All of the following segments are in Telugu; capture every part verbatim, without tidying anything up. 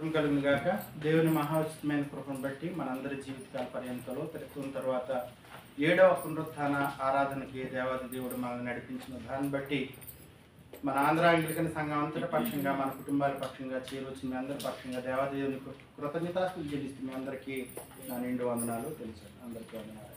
స్తోత్రం కలుగును గాక. దేవుని మహోన్నతమైన కృపను బట్టి మనందరి జీవితకాల పర్యంతంలో పెరుగుతున్న తర్వాత ఏడవ పునరుత్థాన ఆరాధనకి దేవాది దేవుడు మనల్ని నడిపించిన దాన్ని బట్టి మన ఆంధ్ర అంగ్లికన్ సంఘం అంతటి పక్షంగా మన కుటుంబాల పక్షంగా చేరొచ్చి మీ అందరి పక్షంగా దేవాది దేవుని కృతజ్ఞతాస్తులు చెల్లిస్తూ మీ అందరికీ నా నిండు వందనాలు తెలుసు. అందరికీ వందనాలు.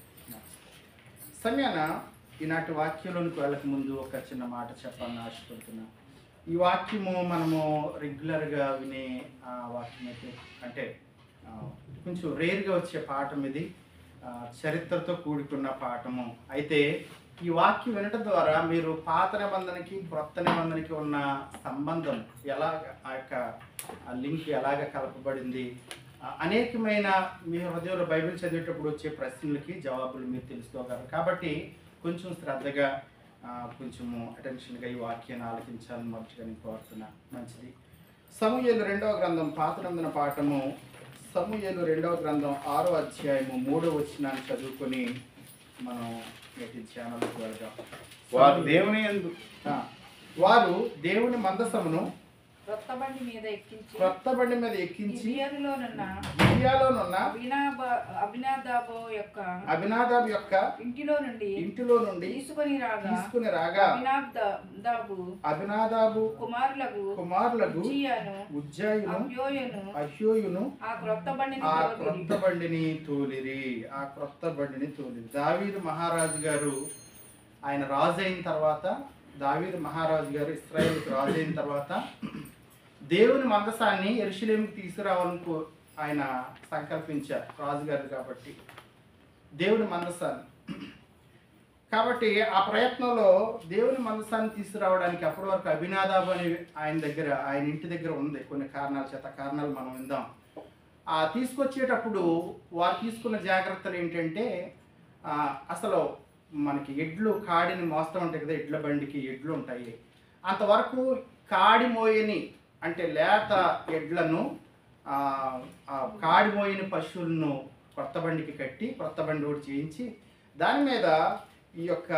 సమయాన ఈనాటి వాక్యంలోనికి వెళ్ళక ముందు ఒక చిన్న మాట చెప్పాలని ఆశపడుతున్నా. ఈ వాక్యము మనము రెగ్యులర్గా వినే వాక్యం అయితే అంటే కొంచెం రేర్గా వచ్చే పాఠం ఇది, చరిత్రతో కూడుకున్న పాఠము. అయితే ఈ వాక్యం వినటం ద్వారా మీరు పాత నిబంధనకి క్రొత్త నిబంధనకి ఉన్న సంబంధం ఎలాగ, ఆ యొక్క లింక్ ఎలాగ కలపబడింది, అనేకమైన మీ హృదయంలో బైబిల్ చదివేటప్పుడు వచ్చే ప్రశ్నలకి జవాబులు మీరు తెలుసుకోగలరు. కాబట్టి కొంచెం శ్రద్ధగా కొంచెము అటెన్షన్గా ఈ వాక్యాన్ని ఆలకించాలని మొదటిగా నేను కోరుతున్నా. మంచిది. సమూయేలు రెండవ గ్రంథం పాత నిబంధన పాఠము, సమూయేలు రెండవ గ్రంథం ఆరో అధ్యాయము మూడో వచనాన్ని చదువుకొని మనం నేటి ధ్యానాలకు వెళ్దాం. వారు దేవుని యందు వారు దేవుని మందసమును క్రొత్త బండి మీద ఎక్కించి క్రొత్త బండి మీద ఎక్కించి గిబియాలోనున్న గిబియాలోనున్న అబినాదాబు యొక్క అబినాదాబు యొక్క ఇంటిలో నుండి ఇంటిలో నుండి తీసుకొని రాగా తీసుకుని రాగా అబినాదాబు అబినాదాబు కుమారులకు కుమారులకు ఉజ్జియాను ఉజ్జాయును అహ్యోయును అహ్యోయును ఆ క్రొత్త బండిని ఆ క్రొత్త బండిని తోలిరి ఆ క్రొత్త బండిని తోలిరి దావీదు మహారాజు గారు ఆయన రాజు అయిన తర్వాత, దావీదు మహారాజు గారు ఇశ్రాయేలుకు రాజు అయిన తర్వాత దేవుని మందసాన్ని యెరూషలేముకు తీసుకురావాలని ఆయన సంకల్పించారు రాజుగారు. కాబట్టి దేవుని మందసాన్ని కాబట్టి ఆ ప్రయత్నంలో దేవుని మందసాన్ని తీసుకురావడానికి అప్పటి వరకు అబినాదాబు అని ఆయన దగ్గర ఆయన ఇంటి దగ్గర ఉంది. కొన్ని కారణాల చేత కారణాలు మనం విందాం. ఆ తీసుకొచ్చేటప్పుడు వారు తీసుకున్న జాగ్రత్తలు ఏంటంటే, అసలు మనకి ఎడ్లు కాడిని మోస్తూ ఉంటాయి కదా, ఎడ్ల బండికి ఎడ్లు ఉంటాయి. అంతవరకు కాడి మోయని అంటే లేత ఎడ్లను కాడి మోయని పశువులను కొత్త బండికి కట్టి కొత్త బండి ఒకటి చేయించి దాని మీద ఈ యొక్క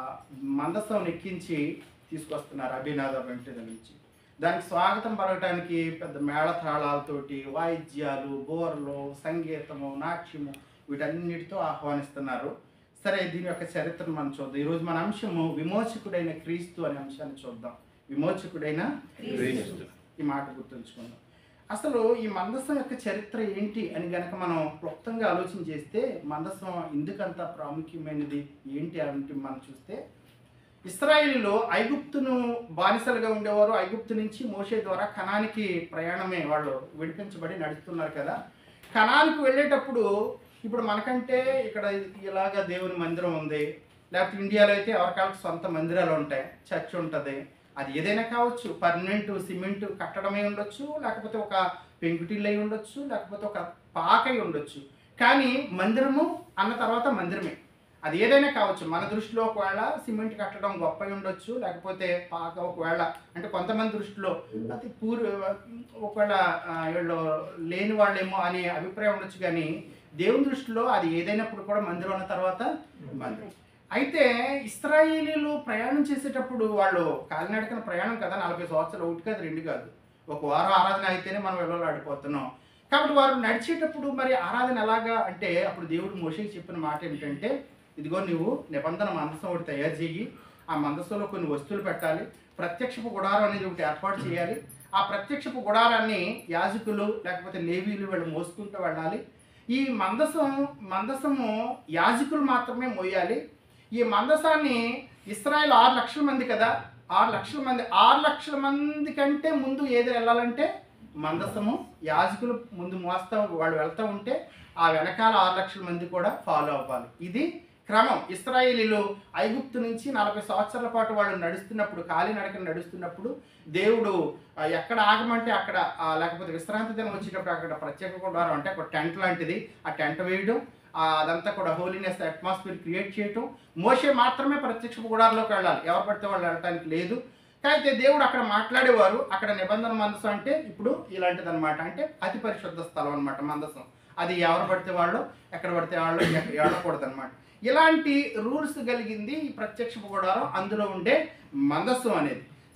మందసం ఎక్కించి తీసుకొస్తున్నారు అబినాదాబు ఇంటి నుంచి. దానికి స్వాగతం పలకడానికి పెద్ద మేళతాళాలతోటి వాయిద్యాలు, బోర్లు, సంగీతము, నాట్యము వీటన్నిటితో ఆహ్వానిస్తున్నారు. సరే, దీని యొక్క చరిత్రను మనం చూద్దాం. ఈరోజు మన అంశము విమోచకుడైన క్రీస్తు అనే అంశాన్ని చూద్దాం. విమోచకుడైన క్రీస్తు, ఈ మాట గుర్తుంచుకుందాం. అసలు ఈ మందసం యొక్క చరిత్ర ఏంటి అని గనక మనం క్లుప్తంగా ఆలోచన చేస్తే, మందసం ఎందుకంత ప్రాముఖ్యమైనది ఏంటి అంటే మనం చూస్తే, ఇశ్రాయేలులో ఐగుప్తును బానిసలుగా ఉండేవారు. ఐగుప్తు నుంచి మోషే ద్వారా కనానికి ప్రయాణమే, వాళ్ళు విడిపించబడి నడుస్తున్నారు కదా. కనానికి వెళ్ళేటప్పుడు ఇప్పుడు మనకంటే ఇక్కడ ఇలాగ దేవుని మందిరం ఉంది, లేకపోతే ఇండియాలో అయితే ఎవరికాళ్ళకి సొంత మందిరాలు ఉంటాయి, చర్చ్ ఉంటుంది. అది ఏదైనా కావచ్చు, పర్మనెంట్ సిమెంట్ కట్టడమే ఉండొచ్చు, లేకపోతే ఒక పెంకుటిల్లు అయి ఉండొచ్చు, లేకపోతే ఒక పాకై ఉండొచ్చు. కానీ మందిరము అన్న తర్వాత మందిరమే, అది ఏదైనా కావచ్చు. మన దృష్టిలో ఒకవేళ సిమెంట్ కట్టడం గొప్ప ఉండొచ్చు, లేకపోతే పాక ఒకవేళ అంటే కొంతమంది దృష్టిలో అది పూర్ ఒకవేళ వీళ్ళు లేని వాళ్ళేమో అనే అభిప్రాయం ఉండొచ్చు. కానీ దేవుని దృష్టిలో అది ఏదైనప్పుడు కూడా మందిరం అన్న తర్వాత మందిరం. అయితే ఇశ్రాయేలీలు ప్రయాణం చేసేటప్పుడు వాళ్ళు కాలినడకన ప్రయాణం కదా, నలభై సంవత్సరాలు, ఒకటి కాదు రెండు కాదు, ఒక వారం ఆరాధన అయితేనే మనం వెళ్ళలాడిపోతున్నాం. కాబట్టి వారు నడిచేటప్పుడు మరి ఆరాధన ఎలాగా అంటే, అప్పుడు దేవుడు మోషేకి చెప్పిన మాట ఏమిటంటే, ఇదిగో నువ్వు నిబంధన మందసం ఒకటి తయారు చేయి, ఆ మందసంలో కొన్ని వస్తువులు పెట్టాలి, ప్రత్యక్షపు గుడారం అనేది ఒకటి ఏర్పాటు చేయాలి. ఆ ప్రత్యక్షపు గుడారాన్ని యాజకులు లేకపోతే లేవీలు వీళ్ళు మోసుకుంటూ వెళ్ళాలి. ఈ మందసం మందసము యాజకులు మాత్రమే మోయాలి. ఈ మందసాన్ని ఇశ్రాయేల్ ఆరు లక్షల మంది కదా, ఆరు లక్షల మంది ఆరు లక్షల మంది కంటే ముందు ఏది వెళ్ళాలంటే మందసము యాజకులు ముందు మోస్తా వాళ్ళు వెళ్తూ ఉంటే ఆ వెనకాల ఆరు లక్షల మంది కూడా ఫాలో అవ్వాలి. ఇది క్రమం. ఇశ్రాయేలీలు ఐగుప్తు నుంచి నలభై సంవత్సరాల పాటు వాళ్ళు నడుస్తున్నప్పుడు, కాలినడకన నడుస్తున్నప్పుడు దేవుడు ఎక్కడ ఆగమంటే అక్కడ, లేకపోతే విశ్రాంతి దినం వచ్చేటప్పుడు అక్కడ ప్రత్యేక గుడారం అంటే ఒక టెంట్ లాంటిది, ఆ టెంట్ వేయడం, అదంతా కూడా హోలీనెస్ అట్మాస్ఫియర్ క్రియేట్ చేయటం. మోషే మాత్రమే ప్రత్యక్ష గుడారంలోకి వెళ్ళాలి, ఎవరు పడితే వాళ్ళు వెళ్ళటానికి లేదు. అయితే దేవుడు అక్కడ మాట్లాడేవారు. అక్కడ నిబంధన మందసం అంటే ఇప్పుడు ఇలాంటిది అనమాట, అంటే అతి పరిశుద్ధ స్థలం అనమాట మందసం. అది ఎవరు పడితే వాళ్ళు ఎక్కడ పడితే వాళ్ళు వెళ్ళకూడదు అనమాట. ఇలాంటి రూల్స్ కలిగింది ఈ ప్రత్యక్ష గుడారం, అందులో ఉండే మందసం అనేది.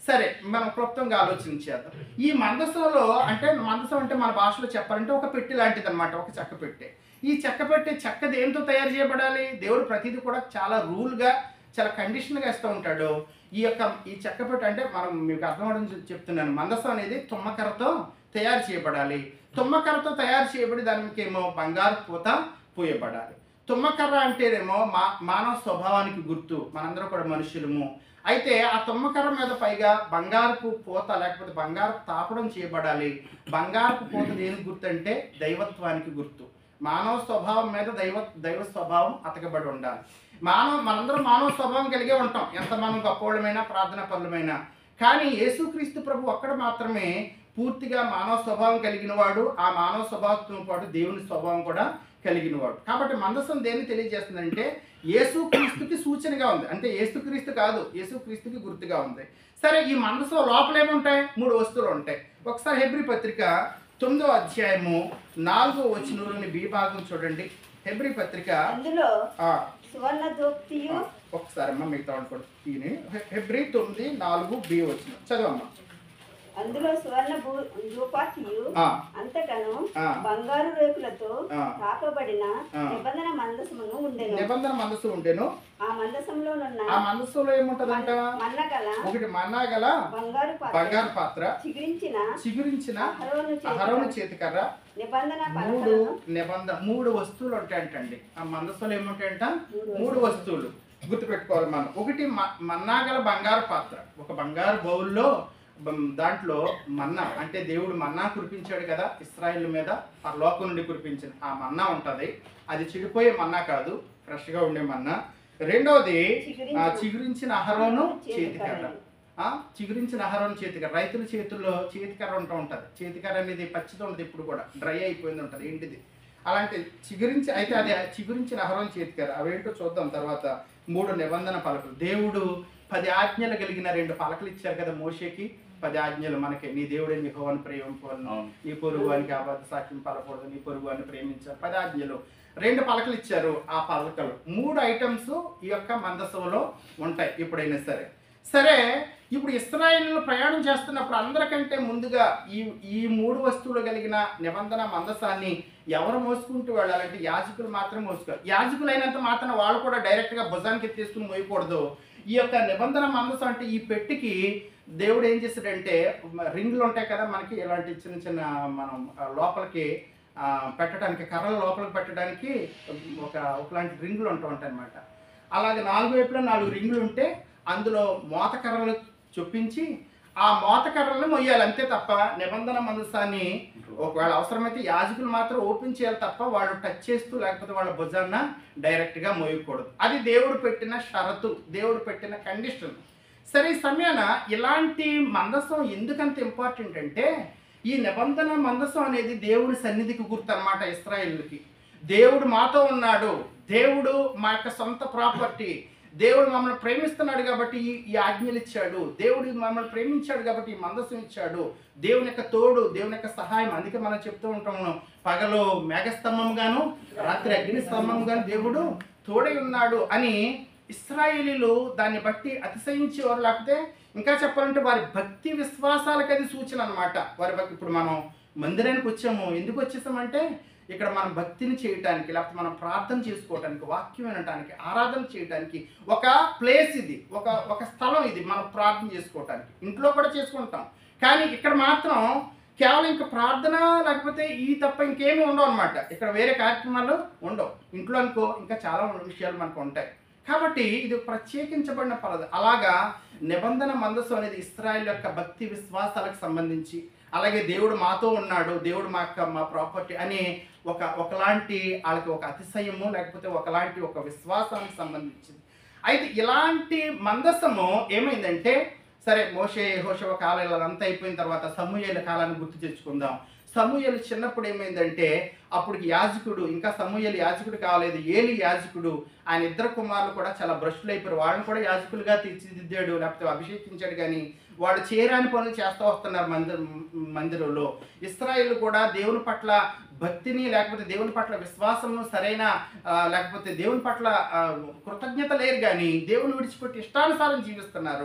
సరే మనం క్లుప్తంగా ఆలోచించేద్దాం. ఈ మందసంలో అంటే మందసం అంటే మన భాషలో చెప్పాలంటే ఒక పెట్టి లాంటిది అనమాట, ఒక చెక్క పెట్టె. ఈ చెక్క పెట్టె చెక్క దేంతో తయారు చేయబడాలి? దేవుడు ప్రతిదీ కూడా చాలా రూల్గా చాలా కండిషన్గా ఇస్తూ ఉంటాడు. ఈ యొక్క ఈ చెక్క పెట్టె అంటే మనం మీకు అర్థమవడం చెప్తున్నాను. మందసం అనేది తుమ్మకర్రతో తయారు చేయబడాలి. తుమ్మకర్రతో తయారు చేయబడి దానికి ఏమో బంగారు పూత పూయబడాలి. తుమ్మకర్ర అంటేనేమో మా మానవ స్వభావానికి గుర్తు, మనందరం కూడా మనుషులము. అయితే ఆ తుమ్మకర్ర మీద పైగా బంగారపు పూత లేకపోతే బంగారపు తాపడం చేయబడాలి. బంగారపు పూత దేనికి గుర్తు అంటే దైవత్వానికి గుర్తు. మానవ స్వభావం మీద దైవ దైవ స్వభావం అతకబడి ఉండాలి. మానవ మనందరం మానవ స్వభావం కలిగే ఉంటాం, ఎంత మనం గొప్పవాళ్ళమైనా ప్రార్థన పరులమైనా. కానీ యేసుక్రీస్తు ప్రభు ఒక్కడ మాత్రమే పూర్తిగా మానవ స్వభావం కలిగిన వాడు. ఆ మానవ స్వభావంతో పాటు దేవుని స్వభావం కూడా కలిగిన వాడు. కాబట్టి మందసం దేన్ని తెలియజేస్తుందంటే యేసుక్రీస్తుకి సూచనగా ఉంది. అంటే యేసుక్రీస్తు కాదు, యేసుక్రీస్తుకి గుర్తుగా ఉంది. సరే, ఈ మందసం లోపల ఏముంటాయి? మూడు వస్తువులు ఉంటాయి. ఒకసారి హెబ్రీ పత్రిక తొమ్మిదో అధ్యాయము నాలుగో వచనంలోని బి భాగం చూడండి. హెబ్రీ పత్రిక అందులో ఆ, సువర్ణ దూప్తియు ఒకసారి అమ్మ మిగతా కూడా ఈయన హెబ్రీ తొమ్మిది నాలుగు బి వచనం చదవమ్మా. అందులో సువర్ణ ధూపాతియు ఆ, అంతటను ఆ. బంగారు రేకులతో ఆ. తాకబడిన ఆ. నిబంధన మందసమును ఉండెను. నిబంధన మందసం ఉండేను. ఆ మందసంలోనున్న ఆ మందసంలో ఏముంటదంట? మన్నగల ఒకటి మన్నా గల బంగారు పాత్ర, బంగారు పాత్ర, చిగురించిన చిగురించిన అహరోను అహరోను చేతికర్ర, చేతికర్ర, నిబంధన మూడు పలకలను నిబంధన మూడు వస్తువులు ఉంటాయంటండి. ఆ మందసంలో ఏముంటాయంట? మూడు మూడు వస్తువులు గుర్తుపెట్టుకోవాలి మనం. ఒకటి మ- మన్నాగల బంగారు పాత్ర, ఒక బంగారు బౌల్లో బం- దాంట్లో మన్నా అంటే దేవుడు మన్నా కురిపించాడు కదా ఇశ్రాయేలు మీద, ఆ లోకం నుండి కురిపించిన ఆ మన్నా ఉంటుంది. అది చెడిపోయే మన్నా కాదు, ఫ్రెష్గా ఉండే మన్నా. రెండవది ఆ చిగురించిన అహరోను చేతికర్ర. ఆ చిగురించిన అహరోను చేతికర్ర, రైతుల చేతుల్లో చేతికర్ర ఉంటూ ఉంటుంది. చేతికర్ర అనేది పచ్చిది ఉంటుంది, ఇప్పుడు కూడా డ్రై అయిపోయింది ఉంటుంది, ఏంటిది అలాంటి చిగురించి. అయితే అది చిగురించిన అహరోను చేతికర్ర. అవేంటో చూద్దాం తర్వాత. మూడు నిబంధన పలకలు. దేవుడు పది ఆజ్ఞలు కలిగిన రెండు పలకలు ఇచ్చారు కదా మోషేకి. పది ఆజ్ఞలు మనకి, నీ దేవుడే నీ యెహోవాను ప్రేమింపవలను, నీ పొరుగు వానికి అబద్ధ సాక్ష్యం పలకూడదు, నీ పొరుగు వారిని ప్రేమించారు. పది ఆజ్ఞలు, రెండు పలకలు ఇచ్చారు. ఆ పలకలు మూడు ఐటమ్స్ ఈ యొక్క మందసంలో ఉంటాయి ఎప్పుడైనా సరే. సరే, ఇప్పుడు ఇశ్రాయేలు ప్రయాణం చేస్తున్నప్పుడు అందరికంటే ముందుగా ఈ ఈ మూడు వస్తువులు కలిగిన నిబంధన మందసాన్ని ఎవరు మోసుకుంటూ వెళ్ళాలంటే యాజకులు మాత్రం మోసుకోవాలి. యాజకులు అయినంత మాత్రం వాళ్ళు కూడా డైరెక్ట్గా భుజానికి ఎత్తేసుకుని మోయకూడదు. ఈ యొక్క నిబంధన మందసం అంటే ఈ పెట్టికి దేవుడు ఏం చేశాడంటే రింగులు ఉంటాయి కదా మనకి, ఇలాంటి చిన్న చిన్న మనం లోపలికి పెట్టడానికి, కర్రల లోపలికి పెట్టడానికి ఒక ఒకలాంటి రింగులు ఉంటూ ఉంటాయి అన్నమాట. అలాగే నాలుగు వైపులా నాలుగు రింగులు ఉంటే అందులో మోతకర్రలు చొప్పించి ఆ మోతకర్రలను మొయ్యాలి అంతే తప్ప నిబంధన మందసాన్ని ఒకవేళ అవసరమైతే యాజకులు మాత్రం ఓపెన్ చేయాలి తప్ప వాళ్ళు టచ్ చేస్తూ లేకపోతే వాళ్ళ భుజాన్న డైరెక్ట్గా మోయకూడదు. అది దేవుడు పెట్టిన షరతు, దేవుడు పెట్టిన కండిషన్. సరే, ఈ సమయాన ఇలాంటి మందసం ఎందుకంత ఇంపార్టెంట్ అంటే ఈ నిబంధన మందసం అనేది దేవుడి సన్నిధికి గుర్తు అన్నమాట. ఇశ్రాయేలుకి దేవుడు మాతో ఉన్నాడు, దేవుడు మా యొక్క సొంత ప్రాపర్టీ, దేవుడు మమ్మల్ని ప్రేమిస్తున్నాడు కాబట్టి ఈ ఆజ్ఞలు ఇచ్చాడు, దేవుడు మమ్మల్ని ప్రేమించాడు కాబట్టి ఈ మందసం ఇచ్చాడు, దేవుని యొక్క తోడు, దేవుని యొక్క సహాయం. అందుకే మనం చెప్తూ ఉంటాము, పగలు మేఘస్తంభంగాను రాత్రి అగ్ని స్తంభంగాను దేవుడు తోడై ఉన్నాడు అని. ఇశ్రాయేలీలు దాన్ని బట్టి అతిశయించేవారు, లేకపోతే ఇంకా చెప్పాలంటే వారి భక్తి విశ్వాసాలకు అది సూచన అనమాట. వారి భక్తి. ఇప్పుడు మనం మందిరానికి వచ్చాము, ఎందుకు వచ్చేసామంటే ఇక్కడ మనం భక్తిని చేయటానికి, లేకపోతే మనం ప్రార్థన చేసుకోవటానికి, వాక్యం వినటానికి, ఆరాధన చేయడానికి ఒక ప్లేస్ ఇది, ఒక ఒక స్థలం ఇది మనం ప్రార్థన చేసుకోవటానికి. ఇంట్లో కూడా చేసుకుంటాం, కానీ ఇక్కడ మాత్రం కేవలం ఇంకా ప్రార్థన లేకపోతే ఈ తప్ప ఇంకేమీ ఉండవు అనమాట. ఇక్కడ వేరే కార్యక్రమాలు ఉండవు. ఇంట్లో అనుకో ఇంకా చాలా విషయాలు మనకు ఉంటాయి. కాబట్టి ఇది ప్రత్యేకించబడిన పలదు. అలాగా నిబంధన మందసం అనేది ఇశ్రాయేలు యొక్క భక్తి విశ్వాసాలకు సంబంధించి, అలాగే దేవుడు మాతో ఉన్నాడు, దేవుడు మా యొక్క మా ప్రాపర్టీ అనే ఒక ఒకలాంటి వాళ్ళకి ఒక అతిశయము లేకపోతే ఒకలాంటి ఒక విశ్వాసానికి సంబంధించింది. అయితే ఇలాంటి మందసము ఏమైందంటే, సరే మోషే యెహోషువ కాలాలు అంతా అయిపోయిన తర్వాత సమూయేలు కాలాన్ని గుర్తు తెచ్చుకుందాం. సమూయేలు చిన్నప్పుడు ఏమైందంటే అప్పుడు యాజకుడు, ఇంకా సమూయేలు యాజకుడు కాలేదు, ఏలి యాజకుడు, ఆయన ఇద్దరు కుమారులు కూడా చాలా భ్రష్టులు అయిపోయారు. వాళ్ళని కూడా యాజకులుగా తీర్చిదిద్దాడు, లేకపోతే అభిషేకించాడు. కానీ వాడు చేయరాని పనులు చేస్తూ వస్తున్నారు మందిర మందిరంలో. ఇశ్రాయేలు కూడా దేవుని పట్ల భక్తిని లేకపోతే దేవుని పట్ల విశ్వాసము సరైన లేకపోతే దేవుని పట్ల కృతజ్ఞత లేరు, కానీ దేవుని విడిచిపెట్టి ఇష్టానుసారం జీవిస్తున్నారు.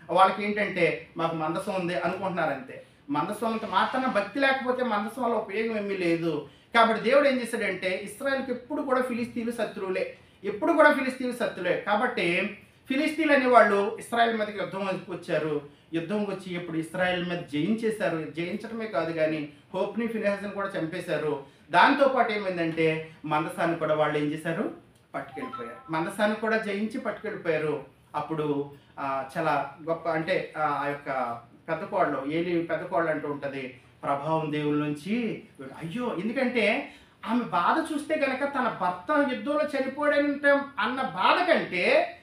వాళ్ళకి ఏంటంటే మాకు మందసం ఉంది అనుకుంటున్నారు అంతే. మందసం అంత మాత్రాన భక్తి లేకపోతే మందసం వల్ల ఉపయోగం ఏమీ లేదు. కాబట్టి దేవుడు ఏం చేశాడంటే ఇశ్రాయేలుకి ఎప్పుడు కూడా ఫిలిస్తీన్లు శత్రువులే, ఎప్పుడు కూడా ఫిలిస్తీన్లు శత్రువులే. కాబట్టి ఫిలిస్తీన్లు అనే వాళ్ళు ఇశ్రాయేల్ మీదకి యుద్ధం వచ్చారు. యుద్ధంకి వచ్చి ఇప్పుడు ఇశ్రాయేల్ మీద జయించేశారు. జయించడమే కాదు కానీ హోప్ని ఫినెహాస్ని కూడా చంపేశారు. దాంతోపాటు ఏమైందంటే మందసాన్ని కూడా వాళ్ళు ఏం చేశారు, పట్టుకెళ్ళిపోయారు. మందసాన్ని కూడా జయించి పట్టుకెళ్ళిపోయారు. అప్పుడు చాలా గొప్ప అంటే ఆ యొక్క పెద్ద కోడలు ఏలి పెద్ద కోడలు అంటూ ఉంటుంది, ప్రభావం దేవుళ్ళ నుంచి అయ్యో, ఎందుకంటే ఆమె బాధ చూస్తే కనుక తన భర్త యుద్ధంలో చనిపోయాడంటే అన్న బాధ కంటే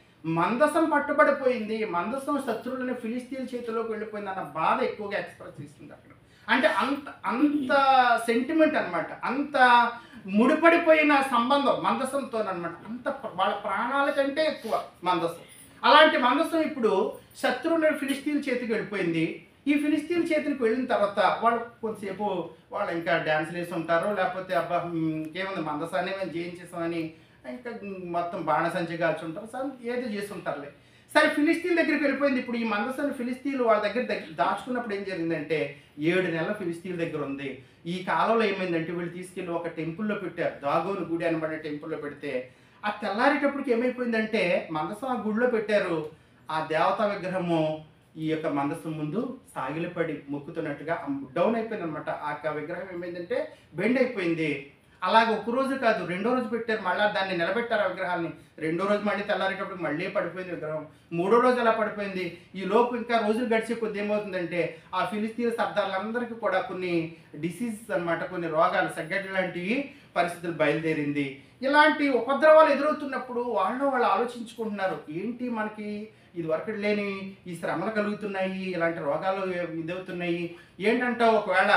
మందసం పట్టుబడిపోయింది, మందసం శత్రువులని ఫిలిస్తీన్ చేతిలోకి వెళ్ళిపోయింది అన్న బాధ ఎక్కువగా ఎక్స్ప్రెస్ చేస్తుంది అక్కడ. అంటే అంత అంత సెంటిమెంట్ అనమాట, అంత ముడిపడిపోయిన సంబంధం మందసంతో అనమాట, అంత వాళ్ళ ప్రాణాల కంటే ఎక్కువ మందసం. అలాంటి మందసం ఇప్పుడు శత్రువుని ఫిలిస్తీన్ చేతికి వెళ్ళిపోయింది. ఈ ఫిలిస్తీన్ చేతికి వెళ్ళిన తర్వాత వాళ్ళు కొంతసేపు వాళ్ళు ఇంకా డ్యాన్స్లు వేసి ఉంటారు, లేకపోతే అబ్బా ఇంకేముంది మందసాన్ని మేము జయించేసామని ఇంకా మొత్తం బాణసంచి కాల్చుంటారు, సార్ ఏదో చేసి ఉంటారులే. సరే ఫిలిస్తీన్ దగ్గరికి వెళ్ళిపోయింది. ఇప్పుడు ఈ మందసాన్ని ఫిలిస్తీన్లు వాళ్ళ దగ్గర దగ్గర దాచుకున్నప్పుడు ఏం జరిగిందంటే ఏడు నెలల ఫిలిస్తీన్ దగ్గర ఉంది. ఈ కాలంలో ఏమైందంటే వీళ్ళు తీసుకెళ్ళి ఒక టెంపుల్లో పెట్టారు, దాగోను గుడి అనబడే టెంపుల్లో పెడితే ఆ తెల్లారేటప్పటికి ఏమైపోయిందంటే మందసం ఆ గుడిలో పెట్టారు. ఆ దేవతా విగ్రహము ఈ యొక్క మందసం ముందు సాగిలపడి మొక్కుతున్నట్టుగా డౌన్ అయిపోయింది అనమాట. ఆ యొక్క విగ్రహం ఏమైందంటే బెండ్ అయిపోయింది. అలాగే ఒక రోజు కాదు రెండో రోజు పెట్టారు, మళ్ళీ దాన్ని నిలబెట్టారు ఆ విగ్రహాన్ని. రెండో రోజు మళ్ళీ తెల్లారేటప్పుడు మళ్ళీ పడిపోయింది విగ్రహం. మూడో రోజు అలా పడిపోయింది. ఈ లోపు ఇంకా రోజులు గడిచే కొద్ది ఏమవుతుందంటే ఆ ఫిలిస్తీన్ సర్దార్లందరికీ కూడా కొన్ని డిసీజెస్ అనమాట, కొన్ని రోగాలు సగ్గడ్డి లాంటివి పరిస్థితులు బయలుదేరింది. ఇలాంటి ఉపద్రవాలు ఎదురవుతున్నప్పుడు వాళ్ళు వాళ్ళు ఆలోచించుకుంటున్నారు, ఏంటి మనకి ఇది వరకు లేని ఈ శ్రమలు కలుగుతున్నాయి, ఇలాంటి రోగాలు ఇదవుతున్నాయి ఏంటంటావు, ఒకవేళ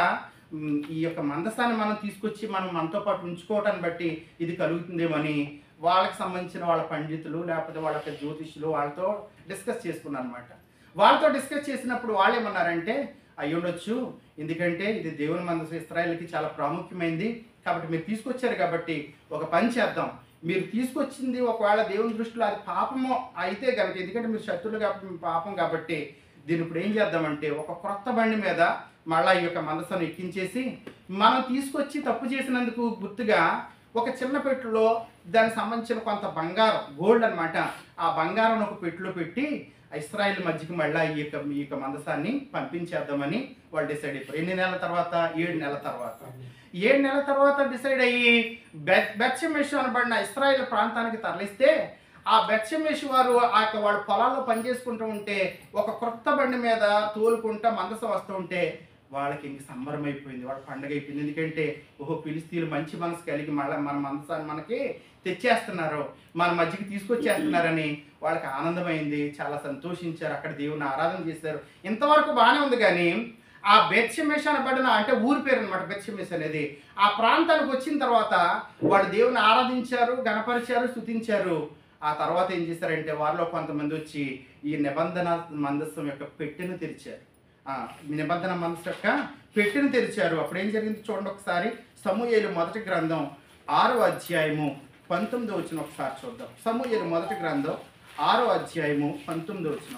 ఈ యొక్క మందసాన్ని మనం తీసుకొచ్చి మనం మనతో పాటు ఉంచుకోవటాన్ని బట్టి ఇది కలుగుతుందేమని వాళ్ళకి సంబంధించిన వాళ్ళ పండితులు లేకపోతే వాళ్ళ యొక్క జ్యోతిష్యులు వాళ్ళతో డిస్కస్ చేసుకున్నారు అనమాట. వాళ్ళతో డిస్కస్ చేసినప్పుడు వాళ్ళు ఏమన్నారంటే అయ్యుండొచ్చు, ఎందుకంటే ఇది దేవుని మందసం ఇశ్రాయేలుకి చాలా ప్రాముఖ్యమైంది కాబట్టి మీరు తీసుకొచ్చారు కాబట్టి ఒక పని చేద్దాం, మీరు తీసుకొచ్చింది ఒకవేళ దేవుని దృష్టిలో అది పాపము అయితే కనుక, ఎందుకంటే మీరు శత్రువులు కాబట్టి పాపం కాబట్టి దీన్ని ఇప్పుడు ఏం చేద్దామంటే ఒక క్రొత్త బండి మీద మళ్ళీ ఈ యొక్క మందసాన్ని ఎక్కించేసి మనం తీసుకొచ్చి తప్పు చేసినందుకు గుర్తుగా ఒక చిన్న పెట్టెలో దానికి సంబంధించిన కొంత బంగారం గోల్డ్ అనమాట, ఆ బంగారం ఒక పెట్టెలో పెట్టి ఇశ్రాయేల్ మధ్యకి మళ్ళీ ఈ యొక్క ఈ యొక్క మందసాన్ని పంపించేద్దామని వాళ్ళు డిసైడ్ అయిపోయారు. ఎన్ని నెలల తర్వాత? ఏడు నెలల తర్వాత. ఏడు నెలల తర్వాత డిసైడ్ అయ్యి బెత్ బెత్షెమెషు అనబడిన ఇశ్రాయేల్ ప్రాంతానికి తరలిస్తే ఆ బెత్షెమెషు వారు ఆ యొక్క వాళ్ళ పొలాల్లో పనిచేసుకుంటూ ఉంటే ఒక క్రొత్త బండి మీద తోలుకుంటా మందసం వస్తూ ఉంటే వాళ్ళకి ఇంక సంబరం అయిపోయింది, వాళ్ళ పండుగ అయిపోయింది. ఎందుకంటే ఓహో ఫిలిస్తీన్లు మంచి మనసు కలిగి మళ్ళీ మన మందసాన్ని మనకి తెచ్చేస్తున్నారు, మన మధ్యకి తీసుకొచ్చేస్తున్నారని వాళ్ళకి ఆనందమైంది, చాలా సంతోషించారు, అక్కడ దేవుని ఆరాధన చేశారు. ఇంతవరకు బాగానే ఉంది. కానీ ఆ బెత్షెమెషు అనబడిన అంటే ఊరి పేరు అనమాట బెత్షెమెషు అనేది, ఆ ప్రాంతానికి వచ్చిన తర్వాత వాళ్ళు దేవుని ఆరాధించారు, గణపరిచారు, స్తుతించారు. ఆ తర్వాత ఏం చేశారంటే వారిలో కొంతమంది వచ్చి ఈ నిబంధన మందసం యొక్క పెట్టెను తెరిచారు, నిబంధన మందసం యొక్క పెట్టెను తెరిచారు. అప్పుడు ఏం జరిగింది చూడండి ఒకసారి. సమూయేలు మొదటి గ్రంథం ఆరో అధ్యాయము పంతొమ్మిదో వచ్చిన ఒకసారి చూద్దాం. సమూయేలు మొదటి గ్రంథం ఆరో అధ్యాయము పంతొమ్మిదో వచ్చిన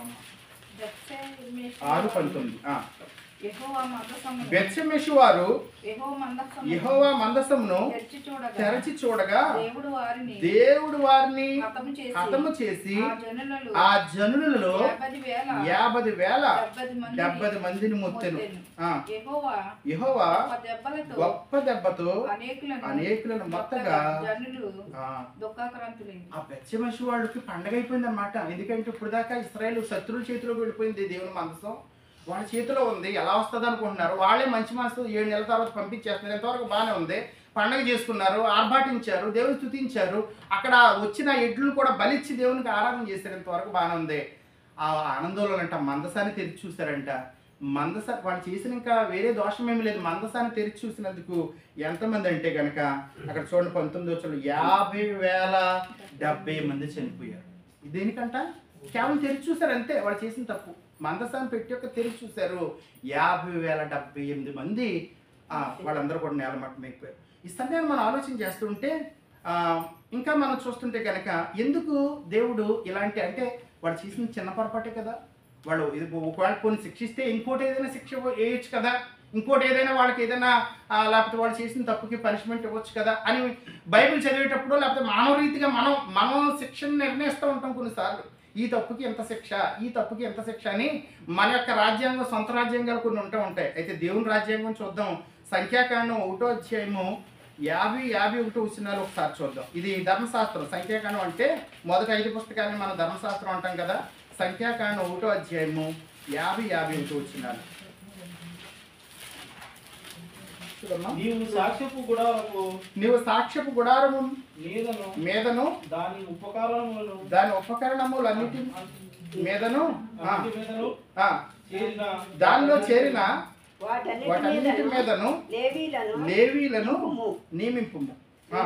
ఆరు పంతొమ్మిది. బెత్షెమెషు వారు యెహోవా మందసమును తెరచి చూడగా దేవుడు వారిని హతము చేసి ఆ జనులలో యాభై వేల డెబ్బై మందిని మొత్తెను. యెహోవా గొప్ప దెబ్బతో అనేకులను మొత్తగా ఆ బెత్షెమెషు వాళ్ళకి పండగ అయిపోయింది అనమాట. ఎందుకంటే ఇప్పుడు దాకా ఇశ్రాయేలు శత్రువుల చేతిలోకి వెళ్ళిపోయింది, దేవుని మందసం వాళ్ళ చేతిలో ఉంది, ఎలా వస్తుంది అనుకుంటున్నారు. వాళ్ళే మంచి మనసు ఏడు నెలల తర్వాత పంపించేస్తున్నారు. ఎంతవరకు బాగానే ఉంది, పండగ చేసుకున్నారు, ఆర్భాటించారు, దేవుని స్తుతించారు, అక్కడ వచ్చిన ఎడ్లు కూడా బలిచ్చి దేవునికి ఆరాధన చేశారు, ఎంతవరకు బాగానే ఉంది. ఆ ఆనందంలో అంట మందసాన్ని తెరిచి చూశారంట. మందస వాళ్ళు చేసిన ఇంకా వేరే దోషం ఏమి లేదు, మందసాన్ని తెరిచి చూసినందుకు ఎంతమంది అంటే కనుక అక్కడ చూడండి పంతొమ్మిది వచ్చారు యాభై వేల డెబ్బై మంది చనిపోయారు. దేనికంట కేవలం తెరిచి చూశారు అంతే, వాళ్ళు చేసిన తప్పు. మందసాన్ని పెట్టి యొక్క తెరిచి చూశారు, యాభై వేల డెబ్బై ఎనిమిది మంది వాళ్ళందరూ కూడా నేలమట్టం అయిపోయారు. ఈ సమయాన్ని మనం ఆలోచన చేస్తుంటే ఇంకా మనం చూస్తుంటే కనుక ఎందుకు దేవుడు ఇలాంటి అంటే వాళ్ళు చేసిన చిన్న పొరపాటే కదా, వాళ్ళు ఇది ఒకవేళ కొన్ని శిక్షిస్తే ఇంకోటి ఏదైనా శిక్ష వేయచ్చు కదా, ఇంకోటి ఏదైనా వాళ్ళకి ఏదైనా ఆ, లేకపోతే వాళ్ళు చేసిన తప్పుకి పనిష్మెంట్ ఇవ్వచ్చు కదా అని బైబిల్ చదివేటప్పుడు, లేకపోతే మానవ రీతిగా మనం మనం శిక్షను నిర్ణయిస్తూ ఉంటాం కొన్నిసార్లు. ఈ తప్పుకి ఎంత శిక్ష, ఈ తప్పుకి ఎంత శిక్ష అని మన యొక్క రాజ్యాంగం, సొంత రాజ్యాంగాలు కొన్ని ఉంటూ ఉంటాయి. అయితే దేవుని రాజ్యాంగం చూద్దాం. సంఖ్యాకాండం ఒకటో అధ్యాయము యాభై యాభై ఒకటో వచనాలు ఒకసారి చూద్దాం. ఇది ధర్మశాస్త్రం. సంఖ్యాకాండం అంటే మొదటి ఐదు పుస్తకాన్ని మనం ధర్మశాస్త్రం అంటాం కదా. సంఖ్యాకాండం ఒకటో అధ్యాయము యాభై యాభై ఒకటో వచనాలు చూడమ్మా. నీవు సాక్ష్యపు గుడారపు నీవు సాక్ష్యపు గుడారము మీదను మీదను దాని ఉపకరణములను దాని ఉపకరణములన్నిటి మీదను ఆ, అన్నిటి మీదను ఆ, చేరిన దానిలో చేరిన వాటన్నిటి వాటన్నిటి మీదను మీదను లేవీలను లేవీలను నియమింపుము. నియమింపుము. ఆ,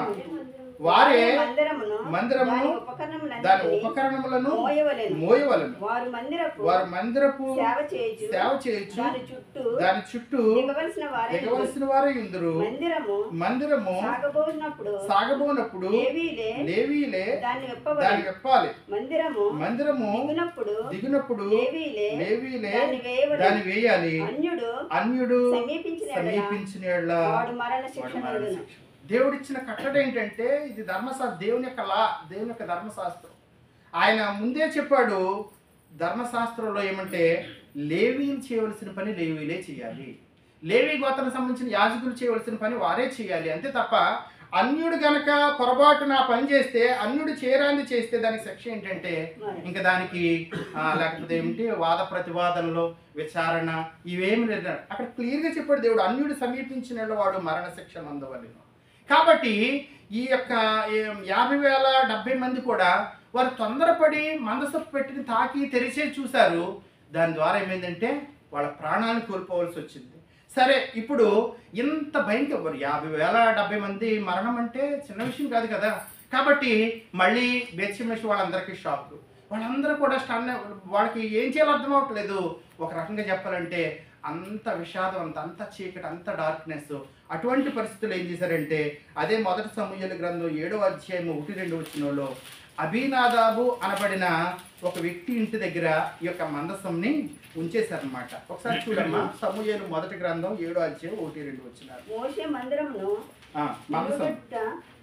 వారే మందిరమును మందిరమును దాని దాని ఉపకరణములన్నిటిని ఉపకరణములను మోయవలెను. మోయవలను. వారు మందిరపు వారు మందిరపు సేవ చేయుచు సేవ చేయొచ్చు. దాని చుట్టూ దాని చుట్టూ దిగవలసిన వారే దిగవలసిన వారే ఇందురు. మందిరము మందిరము సాగబోనప్పుడు సాగబోనప్పుడు లేవీలే లేవీలే దాన్ని దాన్ని విప్పవలెను. వెప్పాలి. మందిరము మందిరము దిగునప్పుడు దిగినప్పుడు లేవీలే లేవీలే దాన్ని వేయవలెను. దాన్ని వేయాలి. అన్యుడు అన్యుడు సమీపించిన ఎడల సమీపించిన యెడల వాడు మరణ వాడు శిక్ష మరణ నొందును. శిక్ష. దేవుడిచ్చిన కట్టడ ఏంటంటే ఇది ధర్మశాస్త్రం, దేవుని యొక్క లా, దేవుని యొక్క ధర్మశాస్త్రం. ఆయన ముందే చెప్పాడు ధర్మశాస్త్రంలో ఏమంటే లేవీలు చేయవలసిన పని లేవీలే చేయాలి, లేవీ గోత్రానికి సంబంధించిన యాజకులు చేయవలసిన పని వారే చేయాలి. అంతే తప్ప అన్యుడు గనక పొరపాటున ఆ పని చేస్తే, అన్యుడు చేయరాంది చేస్తే దానికి శిక్ష ఏంటంటే ఇంకా దానికి ఆ, లేకపోతే ఏమిటి వాద ప్రతివాదనలో విచారణ ఇవేమి లేదు. అక్కడ క్లియర్గా చెప్పాడు దేవుడు, అన్యుడు సమీపించిన వాడు మరణ శిక్ష నందవలెను. కాబట్టి ఈ యొక్క ఏ- యాభై వేల డెబ్బై మంది కూడా వారు తొందరపడి మందసపు పెట్టిన తాకి తెరిచే చూశారు. దాని ద్వారా ఏమైందంటే వాళ్ళ ప్రాణాలను కోల్పోవలసి వచ్చింది. సరే, ఇప్పుడు ఇంత భయంకర యాభై వేల డెబ్బై మంది మరణం అంటే చిన్న విషయం కాదు కదా. కాబట్టి మళ్ళీ బెత్షెమెషు వాళ్ళందరికీ షాక్. వాళ్ళందరూ కూడా స్టన్, వాళ్ళకి ఏం చేయాలో అర్థం అవ్వట్లేదు. ఒక రకంగా చెప్పాలంటే అంత విషాదం, అంత అంత చీకటి, అంత డార్క్నెస్. అటువంటి పరిస్థితులు ఏం చేశారంటే అదే మొదటి సమూయేలు గ్రంథం ఏడో అధ్యాయం ఒకటి రెండు వచనంలో అబీనాదాబు అనబడిన ఒక వ్యక్తి ఇంటి దగ్గర ఈ యొక్క మందసంని ఉంచేశారనమాట. ఒకసారి చూడమ్మా, సమూయేలు మొదటి గ్రంథం ఏడో అధ్యాయం ఒకటి రెండు వచనాలు. మోషే మందిరమును ఆ, మందసం నిలబెట్టుట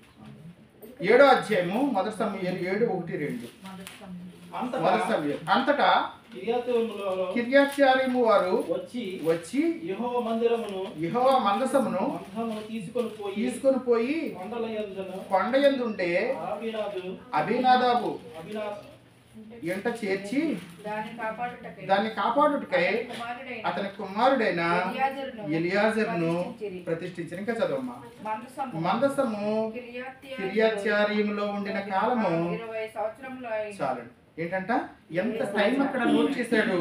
ఏడో అధ్యాయము మొదటి సమూయేలు ఏడు ఒకటి రెండు. అంతటా మొదటి సమూయేలు అంతటా కిర్యాతయిములో కిర్యాత్యారీము వారు వచ్చి వచ్చి యెహోవా మందిరమును యెహోవా మందసమును మందసమును తీసుకొని పోయి తీసుకొని పోయి కొండల యందున కొండయందుండే అబీనాదు అబీనాదాబు అబీనా ఎంట చేర్చి దాన్ని కాపాడుటకై దాన్ని కాపాడుటకై అతని కుమారుడైన అతని కుమారుడైన ఎలియాజరును ఎలియాజరును ప్రతిష్ఠించిరి. ప్రతిష్ఠించిన. ఇంకా చదవమ్మా. మందసము మందసము కిర్యాత్యారీములో కిర్యాత్యారీములో ఉండిన కాలము ఇరవై సంవత్సరములు అయింది. చాలు. ఏంటంట ఎంత టైం అక్కడ నోట్ చేశాడు.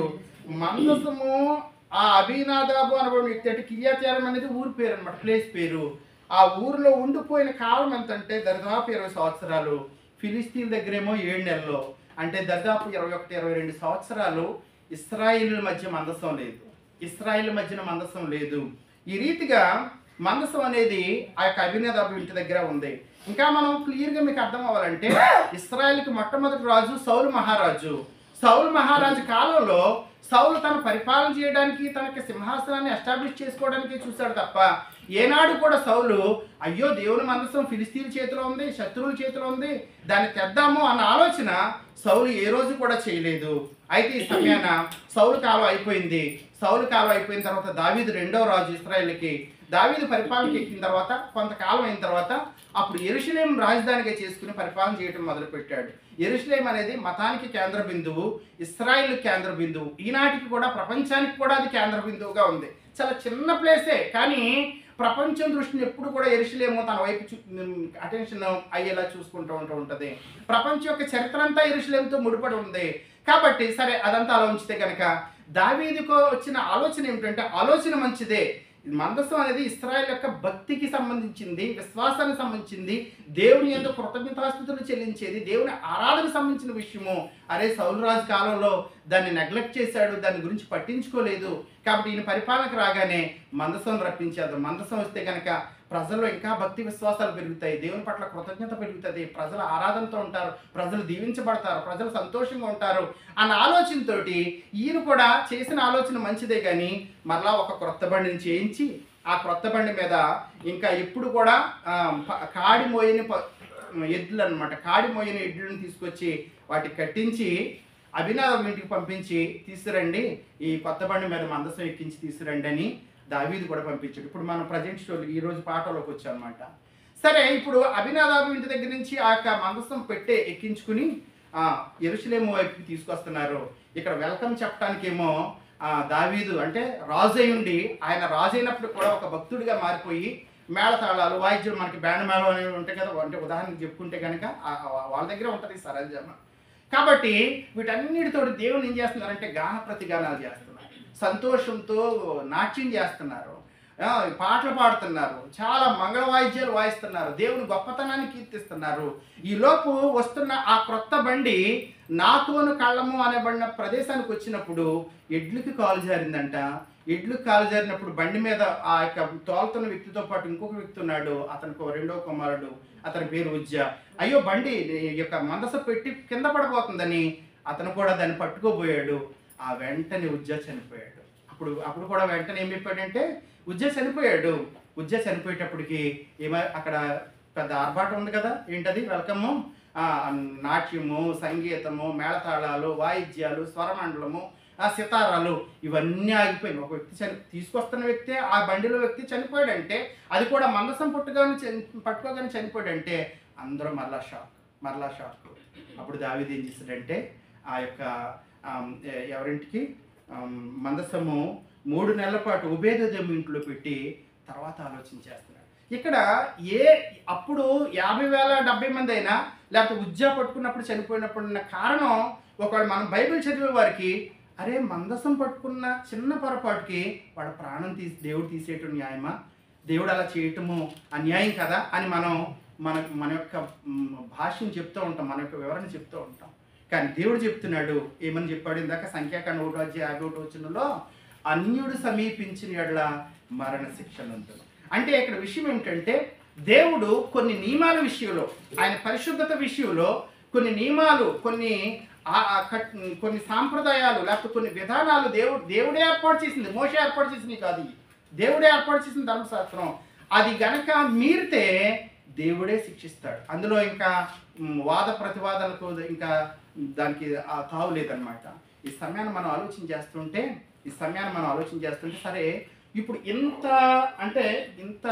మందసము ఆ అబీనాదాబు అనబడిన వ్యక్తి అంటే కిర్యాత్యారీం అనేది ఊరి పేరు అనమాట, ప్లేస్ పేరు. ఆ ఊరిలో ఉండిపోయిన కాలం ఎంత అంటే దరిదాపు ఇరవై సంవత్సరాలు. ఫిలిస్తీన్ దగ్గరేమో ఏడు నెలలు, అంటే దరిదాపు ఇరవై ఒకటి ఇరవై రెండు సంవత్సరాలు ఇస్రాయిల్ మధ్య మందసం లేదు, ఇస్రాయిల్ మధ్యన మందసం లేదు. ఈ రీతిగా మందసం అనేది ఆ యొక్క అబీనాదాబు ఇంటి దగ్గర ఉంది. ఇంకా మనం క్లియర్గా మీకు అర్థం అవ్వాలంటే ఇస్రాయిల్కి మొట్టమొదటి రాజు సౌలు మహారాజు. సౌలు మహారాజు కాలంలో సౌలు తన పరిపాలన చేయడానికి, తనకి సింహాసనాన్ని ఎస్టాబ్లిష్ చేసుకోవడానికి చూశాడు తప్ప ఏనాడు కూడా సౌలు అయ్యో దేవుని మందసం ఫిలిస్తీన్ల చేతిలో ఉంది, శత్రువుల చేతిలో ఉంది, దాన్ని తెద్దాము అన్న ఆలోచన సౌలు ఏ రోజు కూడా చేయలేదు. అయితే ఈ సమయాన సౌలు కాలం అయిపోయింది. సౌలు కాలం అయిపోయిన తర్వాత దావీదు రెండవ రాజు ఇశ్రాయేలుకి. దావీదు పరిపాలనకి ఎక్కిన తర్వాత కొంతకాలం అయిన తర్వాత అప్పుడు యెరూషలేం రాజధానిగా చేసుకుని పరిపాలన చేయడం మొదలుపెట్టాడు. యెరూషలేం అనేది మతానికి కేంద్ర బిందువు, ఇస్రాయిల్ కేంద్ర బిందువు. ఈనాటికి కూడా ప్రపంచానికి కూడా అది కేంద్ర బిందువుగా ఉంది. చాలా చిన్న ప్లేసే, కానీ ప్రపంచం దృష్టిని ఎప్పుడు కూడా యెరూషలేము తన వైపు చూ అటెన్షన్ అయ్యేలా చూసుకుంటూ ఉంటూ ఉంటుంది. ప్రపంచం యొక్క చరిత్ర అంతా యెరూషలేముతో ముడిపడి ఉంది. కాబట్టి సరే, అదంతా అలా ఉంచితే కనుక దావీదుకు వచ్చిన ఆలోచన ఏమిటంటే ఆలోచన మంచిదే. మందసం అనేది ఇశ్రాయేల్ యొక్క భక్తికి సంబంధించింది, విశ్వాసానికి సంబంధించింది, దేవుని యందు కృతజ్ఞతాస్తుతులు చెల్లించేది, దేవుని ఆరాధనకు సంబంధించిన విషయము. అరే సౌలు రాజు కాలంలో దాన్ని నెగ్లెక్ట్ చేశాడు, దాని గురించి పట్టించుకోలేదు. కాబట్టి ఈయన పరిపాలనకు రాగానే మందసం రప్పించేద్దాం. మందసం వస్తే కనుక ప్రజల్లో ఇంకా భక్తి విశ్వాసాలు పెరుగుతాయి, దేవుని పట్ల కృతజ్ఞత పెరుగుతుంది, ప్రజలు ఆరాధనతో ఉంటారు, ప్రజలు దీవించబడతారు, ప్రజలు సంతోషంగా ఉంటారు అన్న ఆలోచనతోటి ఈయన కూడా చేసిన ఆలోచన మంచిదే, కానీ మరలా ఒక క్రొత్త బండిని చేయించి ఆ క్రొత్త బండి మీద ఇంకా ఎప్పుడు కూడా కాడి మోయని ఎడ్లు అనమాట, కాడి మోయని ఎడ్లను తీసుకొచ్చి వాటికి కట్టించి అభినాదం ఇంటికి పంపించి తీసుకురండి, ఈ కొత్త బండి మీద మందసం ఎక్కించి తీసుకురండి అని దావీదు కూడా పంపించాడు. ఇప్పుడు మనం ప్రజెంట్ స్టోరీ ఈరోజు పాటలోకి వచ్చాం అనమాట. సరే, ఇప్పుడు అభినాదాబు ఇంటి దగ్గర నుంచి ఆ యొక్క మందసం పెట్టే ఎక్కించుకుని యెరూషలేము వైపుకి తీసుకొస్తున్నారు. ఇక్కడ వెల్కమ్ చెప్పడానికేమో దావీదు అంటే రాజు అయి ఉండి, ఆయన రాజు అయినప్పుడు కూడా ఒక భక్తుడిగా మారిపోయి మేళతాళాలు వాయిద్యం, మనకి బ్యాండ్ మేళం అనేవి ఉంటాయి కదా, అంటే ఉదాహరణకు చెప్పుకుంటే కనుక వాళ్ళ దగ్గర ఉంటుంది సరంజామ. కాబట్టి వీటన్నిటితో దేవుని ఏం చేస్తున్నారంటే గాన ప్రతిగానాలు చేస్తున్నారు, సంతోషంతో నాట్యం చేస్తున్నారు, పాటలు పాడుతున్నారు, చాలా మంగళ వాయిద్యాలు వాయిస్తున్నారు, దేవుని గొప్పతనాన్ని కీర్తిస్తున్నారు. ఈ లోపు వస్తున్న ఆ క్రొత్త బండి నాకోను కళ్ళము అనేబడిన ప్రదేశానికి వచ్చినప్పుడు ఎడ్లకి కాలు జారిందంట. ఎడ్లు కాలు జారినప్పుడు బండి మీద ఆ యొక్క తోలుతున్న వ్యక్తితో పాటు ఇంకొక వ్యక్తి ఉన్నాడు, అతనికి రెండో కుమారుడు, అతని పేరు ఉజ్జ. అయ్యో బండి యొక్క మందస పెట్టి కింద పడిపోతుందని అతను కూడా దాన్ని పట్టుకోబోయాడు. ఆ వెంటనే ఉజ్జ చనిపోయాడు. అప్పుడు అప్పుడు కూడా వెంటనే ఏం చెప్పాడంటే ఉజ్జ చనిపోయాడు. ఉజ్జ చనిపోయేటప్పటికి ఏమో అక్కడ పెద్ద ఆర్భాటం ఉంది కదా, ఏంటది వెల్కము, నాట్యము, సంగీతము, మేళతాళాలు, వాయిద్యాలు, స్వరమండలము, ఆ సితారాలు ఇవన్నీ ఆగిపోయినాయి. ఒక వ్యక్తి చని తీసుకొస్తున్న వ్యక్తి ఆ బండిలో వ్యక్తి చనిపోయాడంటే, అది కూడా మందసం పుట్టుగానే చని పట్టుకోగానే చనిపోయాడంటే అందరూ మరలా షాక్, మరలా షాక్. అప్పుడు దావీదు ఏం చేశాడంటే ఆ యొక్క ఎవరింటికి మందసము మూడు నెలల పాటు ఉబేదెదోము ఇంట్లో పెట్టి తర్వాత ఆలోచన చేస్తున్నాడు. ఇక్కడ ఏ అప్పుడు యాభై వేల డెబ్బై మంది అయినా లేకపోతే ఉజ్జా పట్టుకున్నప్పుడు చనిపోయినప్పుడు ఉన్న కారణం, ఒకవేళ మనం బైబిల్ చదివే వారికి అరే మందసం పట్టుకున్న చిన్న పొరపాటుకి వాళ్ళ ప్రాణం తీసి దేవుడు తీసేయటం న్యాయమా, దేవుడు అలా చేయటము అన్యాయం కదా అని మనం మన మన యొక్క భాష్యం చెప్తూ ఉంటాం, మన యొక్క వివరణ చెప్తూ ఉంటాం. కానీ దేవుడు చెప్తున్నాడు, ఏమని చెప్పాడు ఇందాక సంఖ్యాకాండ ఒకటో అధ్యాయం యాభై ఒకటో వచనంలో, అన్యుడు సమీపించిన యెడల మరణ శిక్ష నందును. అంటే ఇక్కడ విషయం ఏమిటంటే దేవుడు కొన్ని నియమాల విషయంలో, ఆయన పరిశుద్ధత విషయంలో కొన్ని నియమాలు, కొన్ని కొన్ని సాంప్రదాయాలు లేకపోతే కొన్ని విధానాలు దేవుడు దేవుడే ఏర్పాటు చేసింది, మోషే ఏర్పాటు చేసింది కాదు, దేవుడే ఏర్పాటు చేసిన ధర్మశాస్త్రం. అది గనక మీరితే దేవుడే శిక్షిస్తాడు. అందులో ఇంకా వాద ప్రతివాదనకు ఇంకా దానికి తావు లేదనమాట. ఈ సమయాన్ని మనం ఆలోచన చేస్తుంటే ఈ సమయాన్ని మనం ఆలోచన చేస్తుంటే సరే, ఇప్పుడు ఇంత అంటే ఇంత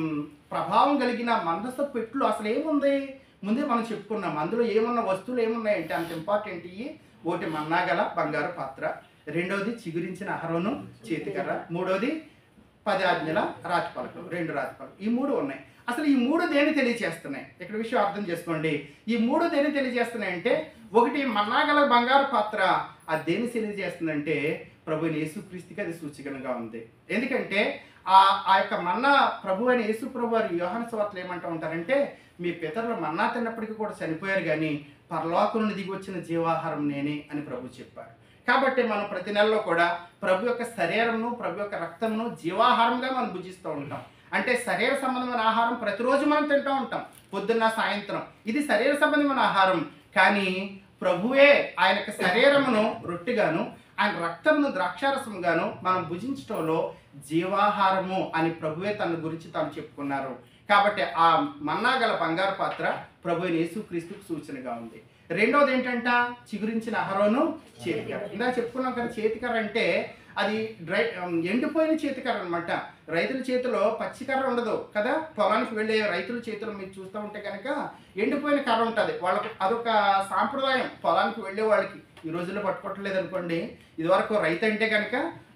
ప్రభావం కలిగిన మందస పెట్టులో అసలు ఏముంది, ముందే మనం చెప్పుకున్నాం. అందులో ఏమున్న వస్తువులు ఏమున్నాయంటే అంత ఇంపార్టెంట్ ఇవి. ఒకటి మన్నాగల బంగారు పాత్ర, రెండవది చిగురించిన అహరోను చేతికర్ర, మూడవది పది ఆజ్ఞల రాతి పలకలు, రెండు రాతి పలకలు, ఈ మూడు ఉన్నాయి. అసలు ఈ మూడు దేని తెలియజేస్తున్నాయి, ఇక్కడ విషయం అర్థం చేసుకోండి. ఈ మూడు దేని తెలియజేస్తున్నాయి అంటే, ఒకటి మన్నాగల బంగారు పాత్ర, అది దేని తెలియజేస్తుందంటే ప్రభు యేసుక్రీస్తుకి అది సూచికగా ఉంది. ఎందుకంటే ఆ ఆ యొక్క మన్నా ప్రభు అయిన యేసు ప్రభు వారు యోహాను సువార్తలో ఏమంటూ ఉంటారంటే, మీ పితరులు మన్నా తిన్నప్పటికీ కూడా చనిపోయారు, కానీ పరలోకం నుండి దిగి వచ్చిన జీవాహారం నేనే అని ప్రభు చెప్పారు. కాబట్టి మనం ప్రతి నెలలో కూడా ప్రభు యొక్క శరీరమును, ప్రభు యొక్క రక్తమును జీవాహారంగా మనం భుజిస్తూ ఉంటాం. అంటే శరీర సంబంధమైన ఆహారం ప్రతిరోజు మనం తింటూ ఉంటాం, పొద్దున్న సాయంత్రం, ఇది శరీర సంబంధమైన ఆహారం. కానీ ప్రభువే ఆయన యొక్క శరీరమును రొట్టెగాను, ఆయన రక్తమును ద్రాక్షారసముగాను మనం భుజించడంలో జీవాహారము అని ప్రభువే తన గురించి తాను చెప్పుకున్నారు. కాబట్టి ఆ మన్నాగల బంగారు పాత్ర ప్రభు అయిన యేసుక్రీస్తుకు సూచనగా ఉంది. రెండోది ఏంటంట, చిగురించిన అహరోను చేతికర్ర. ఇందాక చెప్పుకున్నాం కదా, చేతికర్ర అంటే అది డ్రై ఎండిపోయిన చేతికర్ర అనమాట. రైతుల చేతిలో పచ్చికర్ర ఉండదు కదా, పొలానికి వెళ్ళే రైతుల చేతిలో మీరు చూస్తూ ఉంటే కనుక ఎండిపోయిన కర్ర ఉంటుంది వాళ్ళకి. అదొక సాంప్రదాయం పొలానికి వెళ్ళే వాళ్ళకి. ఈ రోజుల్లో పట్టుకోవట్లేదు అనుకోండి. ఇదివరకు రైతు అంటే కనుక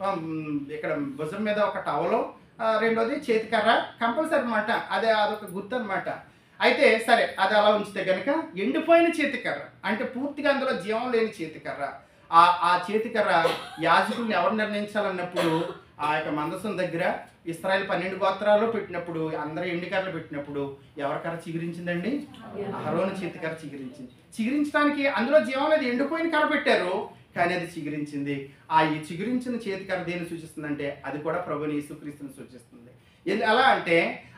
ఇక్కడ భుజం మీద ఒక టవలో, రెండోది చేతికర్ర కంపల్సరీ అనమాట. అదే అదొక గుర్తు అనమాట. అయితే సరే, అది అలా ఉంచితే కనుక ఎండిపోయిన చేతికర్ర అంటే పూర్తిగా అందులో జీవం లేని చేతికర్ర. ఆ ఆ చేతికర్ర యాజకుల్ని ఎవరు నిర్ణయించాలన్నప్పుడు ఆ యొక్క మందసం దగ్గర ఇశ్రాయేలు పన్నెండు గోత్రాల్లో పెట్టినప్పుడు, అందరూ ఎండికర్రలు పెట్టినప్పుడు ఎవరి కర్ర చిగురించిందండి? అహరోను చేతికర్ర చిగురించింది. చిగురించడానికి అందులో జీవం లేదు, ఎండిపోయిన కర్ర పెట్టారు కానీ అది చిగురించింది. ఆ ఈ చిగురించిన చేతికర్ర దేన్ని సూచిస్తుందంటే అది కూడా ప్రభుని యేసుక్రీస్తుని సూచిస్తుంది. ఎలా అంటే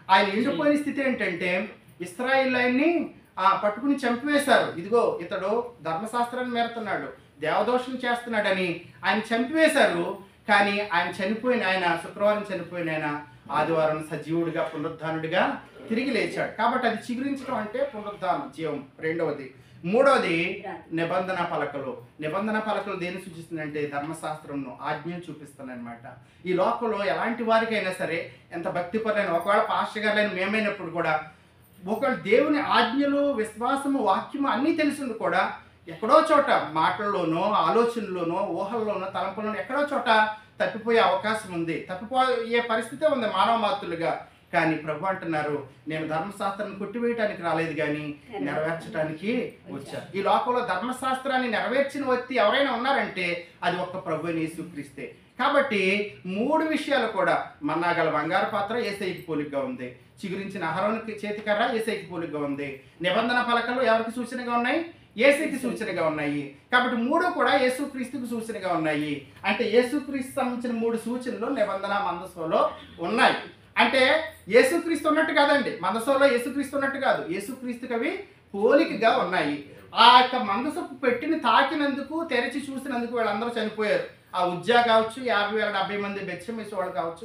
ఆయన ఎండిపోయిన స్థితి ఏంటంటే ఇశ్రాయేలీయుల్ని ఆ పట్టుకుని చంపివేశారు. ఇదిగో ఇతడు ధర్మశాస్త్రాన్ని మేరుతున్నాడు, దేవదోషం చేస్తున్నాడని ఆయన చంపివేశారు. కానీ ఆయన చనిపోయిన ఆయన శుక్రవారం చనిపోయిన ఆయన ఆదివారం సజీవుడిగా పునరుద్ధానుడిగా తిరిగి లేచాడు. కాబట్టి అది చిగురించడం అంటే పునరుద్ధానం, జీవం. రెండవది. మూడవది నిబంధన పలకలు. నిబంధన పలకలు దేన్ని సూచిస్తుందంటే ధర్మశాస్త్రంను, ఆజ్ఞను చూపిస్తుంది అనమాట. ఈ లోకంలో ఎలాంటి వారికైనా సరే, ఎంత భక్తిపరులైన, ఒకవేళ పాస్టర్ గారులైన మేమైనప్పుడు కూడా, ఒకవేళ దేవుని ఆజ్ఞలు, విశ్వాసము, వాక్యము అన్నీ తెలిసింది కూడా ఎక్కడో చోట మాటల్లోనో, ఆలోచనలోనో, ఊహల్లోనో, తలంపుల్లోనో ఎక్కడో చోట తప్పిపోయే అవకాశం ఉంది, తప్పిపోయే పరిస్థితే ఉంది మానవ మాతృలుగా. కానీ ప్రభు అంటున్నారు, నేను ధర్మశాస్త్రాన్ని కొట్టివేయటానికి రాలేదు కానీ నెరవేర్చడానికి వచ్చాను. ఈ లోకంలో ధర్మశాస్త్రాన్ని నెరవేర్చిన వ్యక్తి ఎవరైనా ఉన్నారంటే అది ఒక్క ప్రభు యేసుక్రీస్తే. కాబట్టి మూడు విషయాలు కూడా, మన్నాగల బంగారు పాత్ర యేసయ్యకి పోలికగా ఉంది, చిగురించిన అహరోనుకి చేతికర్ర యేసయ్యకి పోలికగా ఉంది, నిబంధన పలకలు ఎవరికి సూచనగా ఉన్నాయి? యేసుకి సూచనగా ఉన్నాయి. కాబట్టి మూడు కూడా యేసుక్రీస్తుకు సూచనగా ఉన్నాయి. అంటే యేసుక్రీస్తు సంబంధించిన మూడు సూచనలు నిబంధన మందసంలో ఉన్నాయి. అంటే యేసుక్రీస్తు ఉన్నట్టు కాదండి, మందసంలో యేసుక్రీస్తు ఉన్నట్టు కాదు, యేసుక్రీస్తుకి అవి పోలికగా ఉన్నాయి. ఆ యొక్క మందసపు పెట్టిని తాకినందుకు, తెరిచి చూసినందుకు వీళ్ళందరూ చనిపోయారు. ఆ ఉజ్జా కావచ్చు, యాభై వేల డెబ్బై మంది బెచ్చమేసి వాళ్ళు కావచ్చు.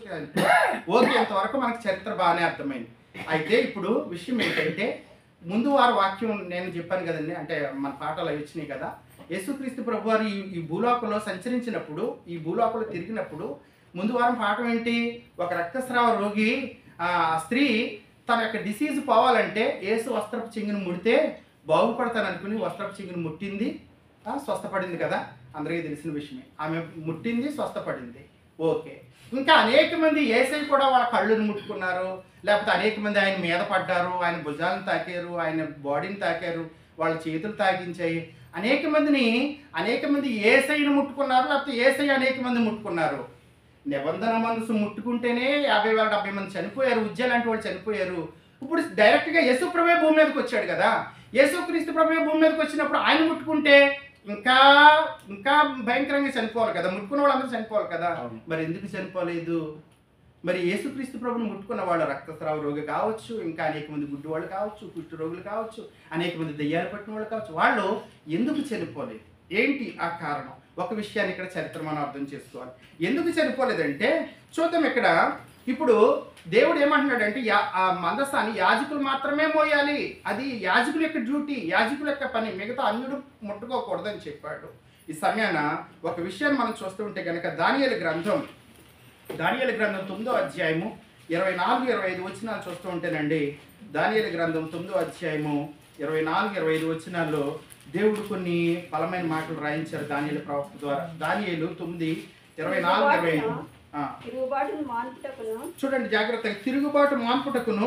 ఓకే, ఇంతవరకు మనకు చరిత్ర బాగానే అర్థమైంది. అయితే ఇప్పుడు విషయం ఏంటంటే, ముందు వారు వాక్యం నేను చెప్పాను కదండి, అంటే మన పాటలు అవి వచ్చినాయి కదా. యేసుక్రీస్తు ప్రభు వారు ఈ ఈ భూలోకంలో సంచరించినప్పుడు, ఈ భూలోకంలో తిరిగినప్పుడు ముందు వారం పాఠం ఏంటి? ఒక రక్తస్రావ రోగి ఆ స్త్రీ తన యొక్క డిసీజ్ పోవాలంటే యేసు వస్త్రపు చింగిని ముడితే బాగుపడతాను అనుకుని వస్త్రపు చింగిని ముట్టింది, స్వస్థపడింది కదా, అందరికీ తెలిసిన విషయమే. ఆమె ముట్టింది, స్వస్థపడింది. ఓకే. ఇంకా అనేక మంది యేసయ్య కూడా వాళ్ళ కళ్ళుని ముట్టుకున్నారు, లేకపోతే అనేక మంది ఆయన మీద పడ్డారు, ఆయన భుజాలను తాకారు, ఆయన బాడీని తాకారు, వాళ్ళ చేతులు తాకించాయి. అనేక మందిని అనేక మంది యేసయ్యను ముట్టుకున్నారు, లేకపోతే యేసయ్య అనేక మంది ముట్టుకున్నారు. నిబంధన మనసు ముట్టుకుంటేనే యాభై వేల డెబ్బై మంది చనిపోయారు, ఉజ్జ లాంటి వాళ్ళు చనిపోయారు. ఇప్పుడు డైరెక్ట్గా యేసు ప్రభువే భూమి మీదకి వచ్చాడు కదా. యేసుక్రీస్తు ప్రభువే భూమి మీదకి వచ్చినప్పుడు ఆయన ముట్టుకుంటే ఇంకా ఇంకా భయంకరంగా చనిపోవాలి కదా, ముట్టుకున్న వాళ్ళందరూ చనిపోవాలి కదా. మరి ఎందుకు చనిపోలేదు? మరి యేసుక్రీస్తు ప్రభుని ముట్టుకున్న వాళ్ళు రక్తస్రావ రోగి కావచ్చు, ఇంకా అనేక మంది గుడ్డు వాళ్ళు కావచ్చు, కుష్టు రోగులు కావచ్చు, అనేక మంది దయ్యాలు పట్టిన వాళ్ళు కావచ్చు, వాళ్ళు ఎందుకు చనిపోలేదు? ఏంటి ఆ కారణం? ఒక విషయాన్ని ఇక్కడ చరిత్ర మనం అర్థం చేసుకోవాలి. ఎందుకు చనిపోలేదంటే చూద్దాం. ఇక్కడ ఇప్పుడు దేవుడు ఏమంటున్నాడంటే, యా ఆ మందసాన్ని యాజకులు మాత్రమే మోయాలి, అది యాజకుల యొక్క డ్యూటీ, యాజకుల యొక్క పని, మిగతా అన్యుడు ముట్టుకోకూడదని చెప్పాడు. ఈ సమయాన ఒక విషయాన్ని మనం చూస్తూ ఉంటే కనుక దానియేలు గ్రంథం దానియేలు గ్రంథం తొమ్మిదో అధ్యాయము ఇరవై నాలుగు ఇరవై ఐదు వచనాలు చూస్తూ ఉంటేనండి, దానియేలు గ్రంథం తొమ్మిదో అధ్యాయము ఇరవై నాలుగు ఇరవై ఐదు వచనాల్లో దేవుడు కొన్ని బలమైన మాటలు రాయించారు దానియేలు ప్రవక్త ద్వారా. దానియేలు తొమ్మిది ఇరవై నాలుగు ఇరవై ఐదు. తిరుగుబాటును మాన్పుటకును, చూడండి జాగ్రత్తగా, తిరుగుబాటు మాన్పుటకును,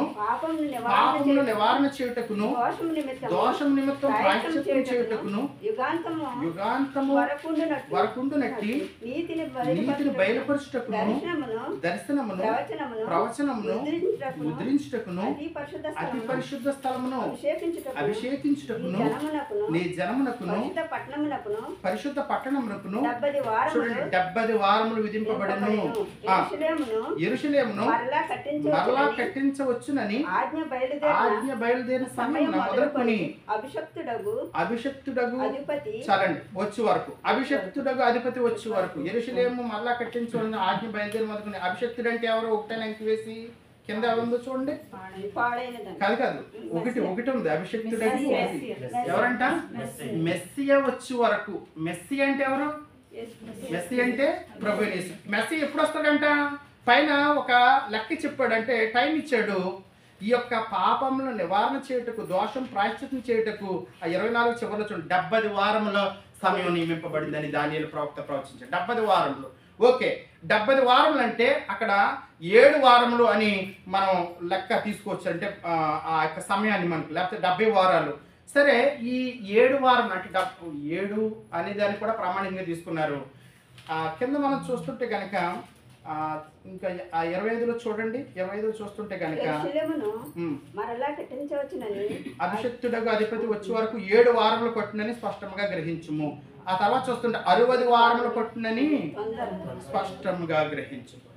పాపమును నివారణ చేయుటకును, దోషం నిమిత్తం ప్రాయశ్చిత్తం చేయుటకును, యుగాంతము యుగాంతము వరకుండునట్టి నీతిని బయలుపరచుటకును, దర్శనమును ప్రవచనమును ముద్రించుటకును, అతి పరిశుద్ధ స్థలమును అభిషేకించుటకును, నీ జనమునకును పరిశుద్ధ పట్టణమునకును చూడండి డెబ్బై వారములు విధింపబడను. యెరూషలేమును మరలా కట్టించవచ్చునని ఆజ్ఞ బయలుదేరిన సమయం మొదలుకొని అభిషక్తుడగు అభిషక్తుడగు చాలండి వచ్చే వరకు అభిషక్తుడగు అధిపతి వచ్చే వరకు యెరూషలేము మరలా కట్టించవలన ఆజ్ఞ బయలుదేరి మొదలుకొని. అభిషక్తుడు అంటే ఎవరు? ఒకటైనా ఇంక వేసి కింద ఎవరుందో చూడండి. కాదు కాదు ఒకటి ఒకటి ఉంది అభిషక్తుడగు. ఎవరంట? మెస్సియా వచ్చే వరకు. మెస్సి అంటే ఎవరు? మెస్సి అంటే ప్రభు యేసు. మెస్సి ఎప్పుడు వస్తాడంట? పైన ఒక లెక్క చెప్పాడంటే టైం ఇచ్చాడు. ఈ యొక్క పాపములను నివారణ చేయుటకు, దోషం ప్రాయశ్చిత్తం చేయుటకు ఆ ఇరవై నాలుగు చివరిలో చూడండి డెబ్బై వారముల సమయం నియమింపబడిందని దానియేలు ప్రవక్త ప్రవచించాడు. డెబ్బై వారములు. ఓకే, డెబ్బై వారములు అంటే అక్కడ ఏడు వారములు అని మనం లెక్క తీసుకోవచ్చు. అంటే ఆ యొక్క సమయాన్ని మనకు, లేకపోతే డెబ్బై వారాలు. సరే, ఈ ఏడు వారం అంటే ఏడు అనే దాన్ని కూడా ప్రామాణికంగా తీసుకున్నారు. కింద మనం చూస్తుంటే కనుక ఇంకా ఆ ఇరవై ఐదులో చూడండి, ఇరవై ఐదులో చూస్తుంటే కనుక అభిషక్తుడగు అధిపతి వచ్చే వరకు ఏడు వారములు కొట్టినని స్పష్టంగా గ్రహించుము. ఆ తర్వాత చూస్తుంటే అరవది వారములు కొట్టినని స్పష్టంగా గ్రహించు.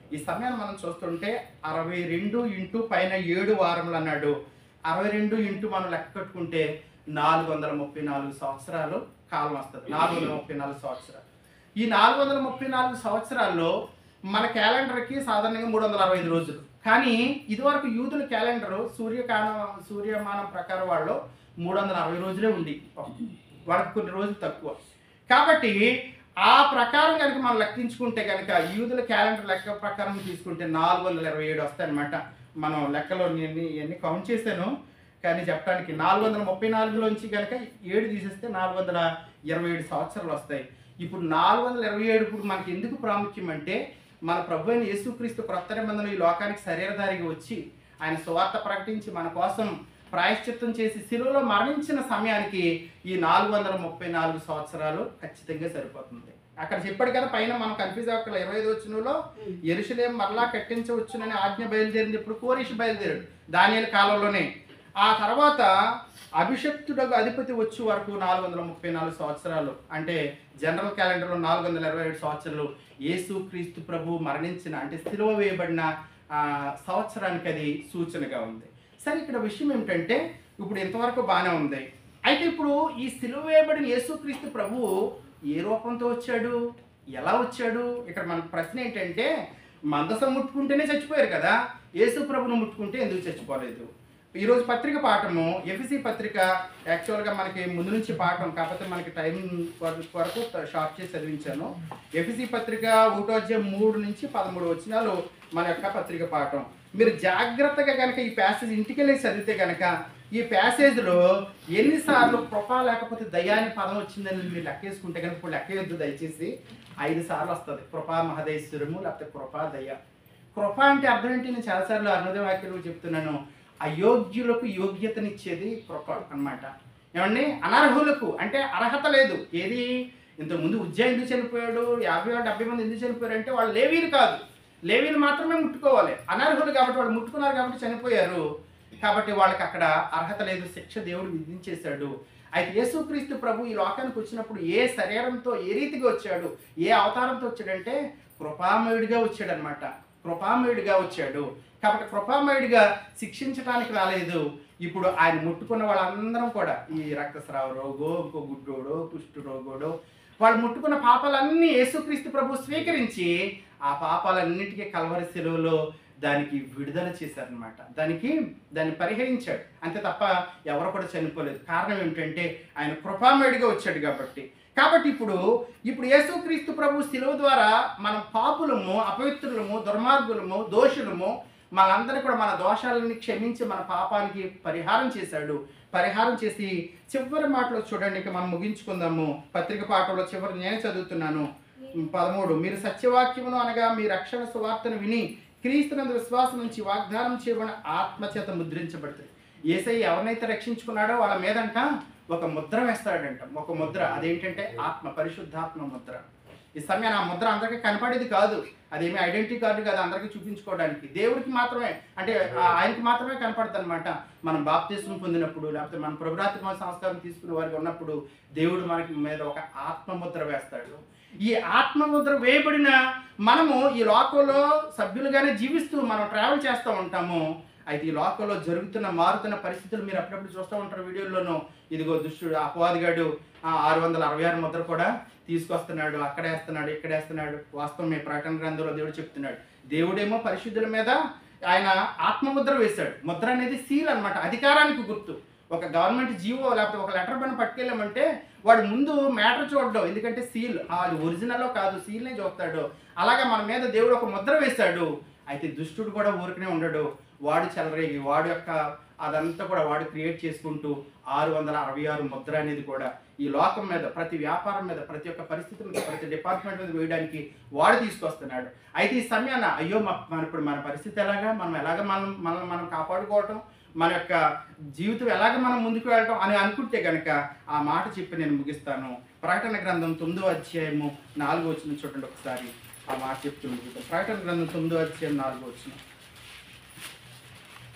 ఈ సమయాన్ని మనం చూస్తుంటే అరవై రెండు ఇంటూ పైన ఏడు వారములు అన్నాడు. అరవై రెండు ఇంటూ మనం లెక్క కట్టుకుంటే నాలుగు వందల ముప్పై నాలుగు సంవత్సరాలు కాలం వస్తుంది. నాలుగు వందల ముప్పై నాలుగు సంవత్సరాలు. ఈ నాలుగు వందల ముప్పై నాలుగు సంవత్సరాల్లో మన క్యాలెండర్కి సాధారణంగా మూడు వందల అరవై ఐదు రోజులు. కానీ ఇదివరకు యూదుల క్యాలెండర్ సూర్యకాలం సూర్యమానం ప్రకారం వాళ్ళు మూడు వందల అరవై రోజులే ఉండి వాళ్ళకి కొన్ని రోజులు తక్కువ. కాబట్టి ఆ ప్రకారం కనుక మనం లెక్కించుకుంటే కనుక యూదుల క్యాలెండర్ లెక్క ప్రకారం తీసుకుంటే నాలుగు వందల ఇరవై ఏడు వస్తాయి అనమాట. మనం లెక్కలో నేను ఇవన్నీ కౌంట్ చేశాను, కానీ చెప్పడానికి నాలుగు వందల ముప్పై నాలుగులోంచి కనుక ఏడు తీసేస్తే నాలుగు వందల ఇరవై ఏడు సంవత్సరాలు వస్తాయి. ఇప్పుడు నాలుగు వందల ఇరవై ఏడు ఇప్పుడు మనకి ఎందుకు ప్రాముఖ్యం అంటే, మన ప్రభు అయిన యేసుక్రీస్తు క్రొత్త నిబంధనలు ఈ లోకానికి శరీరధారిగా వచ్చి ఆయన సువార్త ప్రకటించి మన కోసం ప్రాయశ్చిత్తం చేసి శిలువలో మరణించిన సమయానికి ఈ నాలుగు వందల ముప్పై నాలుగు సంవత్సరాలు ఖచ్చితంగా సరిపోతుంది. అక్కడ చెప్పాడు కదా పైన మనం కన్ఫ్యూజ్ అవ్వకల ఇరవై ఐదు వచ్చినలో యెరూషలేము మరలా కట్టించవచ్చునని ఆజ్ఞ బయలుదేరింది. ఇప్పుడు కోరేషు బయలుదేరాడు దానియేలు కాలంలోనే. ఆ తర్వాత అభిషక్తుడకు అధిపతి వచ్చే వరకు నాలుగు వందల ముప్పై నాలుగు సంవత్సరాలు, అంటే జనరల్ క్యాలెండర్లో నాలుగు వందల ఇరవై ఏడు సంవత్సరాలు యేసు క్రీస్తు ప్రభు మరణించిన అంటే సిలువ వేయబడిన సంవత్సరానికి అది సూచనగా ఉంది. సరే, ఇక్కడ విషయం ఏమిటంటే ఇప్పుడు ఇంతవరకు బాగానే ఉంది. అయితే ఇప్పుడు ఈ సిలువ వేయబడిన యేసుక్రీస్తు ప్రభువు ఏ రూపంతో వచ్చాడు, ఎలా వచ్చాడు? ఇక్కడ మన ప్రశ్న ఏంటంటే, మందసం ముట్టుకుంటేనే చచ్చిపోయారు కదా, యేసు ప్రభును ముట్టుకుంటే ఎందుకు చచ్చిపోలేదు? ఈరోజు పత్రిక పాఠము ఎఫ్ఎస్సి పత్రిక యాక్చువల్గా మనకి ముందు నుంచి పాఠం, కాకపోతే మనకి టైం వరకు షార్ట్ చేసి చదివించాను. ఎఫ్ఎస్సి పత్రిక ఒకటో అధ్యాయం మూడు నుంచి పదమూడు వచనాలు మన యొక్క పత్రిక పాఠం. మీరు జాగ్రత్తగా కనుక ఈ ప్యాసేజ్ ఇంటికి వెళ్ళి చదివితే కనుక ఈ ప్యాసేజ్లో ఎన్నిసార్లు కృప లేకపోతే దయాని పదం వచ్చిందని మీరు లెక్కేసుకుంటే కనుక ఇప్పుడు లెక్కేయొద్దు దయచేసి, ఐదు సార్లు వస్తుంది కృపా మహదేశ్వరము లేకపోతే కృపా దయ. కృప అంటే అర్థం ఏంటి? నేను చాలాసార్లు అరుణోదయ వాక్యాలు చెప్తున్నాను. అయోగ్యులకు యోగ్యతనిచ్చేది కృప అన్నమాట. ఏమండి, అనర్హులకు అంటే అర్హత లేదు. ఏది ఇంతకుముందు ఉజ్జయ ఎందుకు చనిపోయాడు, యాభై డెబ్బై మంది ఎందుకు చనిపోయారు అంటే వాళ్ళు లేవీలు కాదు, లేవీలు మాత్రమే ముట్టుకోవాలి. అనర్హులు కాబట్టి వాళ్ళు ముట్టుకున్నారు కాబట్టి చనిపోయారు. కాబట్టి వాళ్ళకి అక్కడ అర్హత లేదు, శిక్ష దేవుడు విధించేశాడు. అయితే యేసుక్రీస్తు ప్రభు ఈ లోకానికి వచ్చినప్పుడు ఏ శరీరంతో ఏ రీతిగా వచ్చాడు, ఏ అవతారంతో వచ్చాడంటే కృపామయుడిగా వచ్చాడు అనమాట. కృపామయుడిగా వచ్చాడు. కాబట్టి కృపామయుడిగా శిక్షించడానికి రాలేదు. ఇప్పుడు ఆయన ముట్టుకున్న వాళ్ళందరం కూడా ఈ రక్తస్రావ రోగో, ఇంకో గుడ్డోడో, కుష్టు రోగోడో, వాళ్ళు ముట్టుకున్న పాపాలన్నీ యేసుక్రీస్తు ప్రభు స్వీకరించి ఆ పాపాలన్నిటికీ కల్వరి శిలువలో దానికి విడుదల చేశారనమాట. దానికి దాన్ని పరిహరించాడు అంతే తప్ప ఎవరు కూడా చనిపోలేదు. కారణం ఏమిటంటే ఆయన కృపామయుడిగా వచ్చాడు కాబట్టి. కాబట్టి ఇప్పుడు ఇప్పుడు యేసుక్రీస్తు ప్రభు శిలువ ద్వారా మనం పాపులము, అపవిత్రులము, దుర్మార్గులము, దోషులము, మనందరూ కూడా మన దోషాలని క్షమించి మన పాపానికి పరిహారం చేశాడు. పరిహారం చేసి చివరి మాటలో చూడండి, ఇక మనం ముగించుకుందాము. పత్రిక పాఠంలో చివరి నేనే చదువుతున్నాను పదమూడు. మీరు సత్యవాక్యమును అనగా మీ రక్షణ సువార్తను విని క్రీస్తునందు విశ్వాసం నుంచి వాగ్దానం చేయబడిన ఆత్మచేత ముద్రించబడుతుంది. యేసయ్య ఎవరినైతే రక్షించుకున్నాడో వాళ్ళ మీదంట ఒక ముద్ర వేస్తాడంట. ఒక ముద్ర, అదేంటంటే ఆత్మ, పరిశుద్ధాత్మ ముద్ర. ఈ సమయాన్ని ఆ ముద్ర అందరికీ కనపడేది కాదు, అదేమి ఐడెంటిటీ కార్డు కాదు అందరికీ చూపించుకోవడానికి, దేవుడికి మాత్రమే, అంటే ఆయనకి మాత్రమే కనపడుతుంది అనమాట. మనం బాప్తిస్మం పొందినప్పుడు లేకపోతే మనం ప్రభురాత్మ సంస్కారం తీసుకునే వారికి ఉన్నప్పుడు దేవుడు మనకి మీద ఒక ఆత్మముద్ర వేస్తాడు. ఈ ఆత్మముద్ర వేయబడిన మనము ఈ లోకంలో సభ్యులుగానే జీవిస్తూ మనం ట్రావెల్ చేస్తూ ఉంటాము. అయితే ఈ లోకంలో జరుగుతున్న మారుతున్న పరిస్థితులు మీరు అప్పుడప్పుడు చూస్తూ ఉంటారు వీడియోల్లోనూ. ఇదిగో దుష్టుడు అపవాదిగాడు ఆరు వందల అరవై ఆరు ముద్ర కూడా తీసుకొస్తున్నాడు, అక్కడేస్తున్నాడు, ఇక్కడేస్తున్నాడు. వాస్తవమే, ప్రకటన గ్రంథంలో దేవుడు చెప్తున్నాడు. దేవుడేమో పరిశుద్ధుల మీద ఆయన ఆత్మముద్ర వేశాడు. ముద్ర అనేది సీల్ అనమాట, అధికారానికి గుర్తు. ఒక గవర్నమెంట్ జీవో లేకపోతే ఒక లెటర్ పైన పట్టుకెళ్ళామంటే వాడు ముందు మ్యాటర్ చూడడం, ఎందుకంటే సీల్ అది ఒరిజినల్లో కాదు, సీల్నే చూస్తాడు. అలాగే మన మీద దేవుడు ఒక ముద్ర వేశాడు. అయితే దుష్టుడు కూడా ఊరికనే ఉండడు, వాడు చెలరేగి వాడు యొక్క అదంతా కూడా వాడు క్రియేట్ చేసుకుంటూ ఆరు వందల అరవై ఆరు ముద్ర అనేది కూడా ఈ లోకం మీద, ప్రతి వ్యాపారం మీద, ప్రతి ఒక్క పరిస్థితి మీద, ప్రతి డిపార్ట్మెంట్ మీద వేయడానికి వాడు తీసుకొస్తున్నాడు. అయితే ఈ సమయాన అయ్యో మన ఇప్పుడు మన పరిస్థితి ఎలాగా, మనం ఎలాగ మనం మనల్ని మనం కాపాడుకోవటం, మన యొక్క జీవితం ఎలాగ మనం ముందుకు వెళ్ళటం అని అనుకుంటే కనుక ఆ మాట చెప్పి నేను ముగిస్తాను. ప్రకటన గ్రంథం తొమ్మిదో అధ్యాయము నాలుగో వచనం చూడండి ఒకసారి. ఆ మాట చెప్తూ ముగిస్తాం. ప్రకటన గ్రంథం తొమ్మిదో అధ్యాయం నాలుగో వచనం.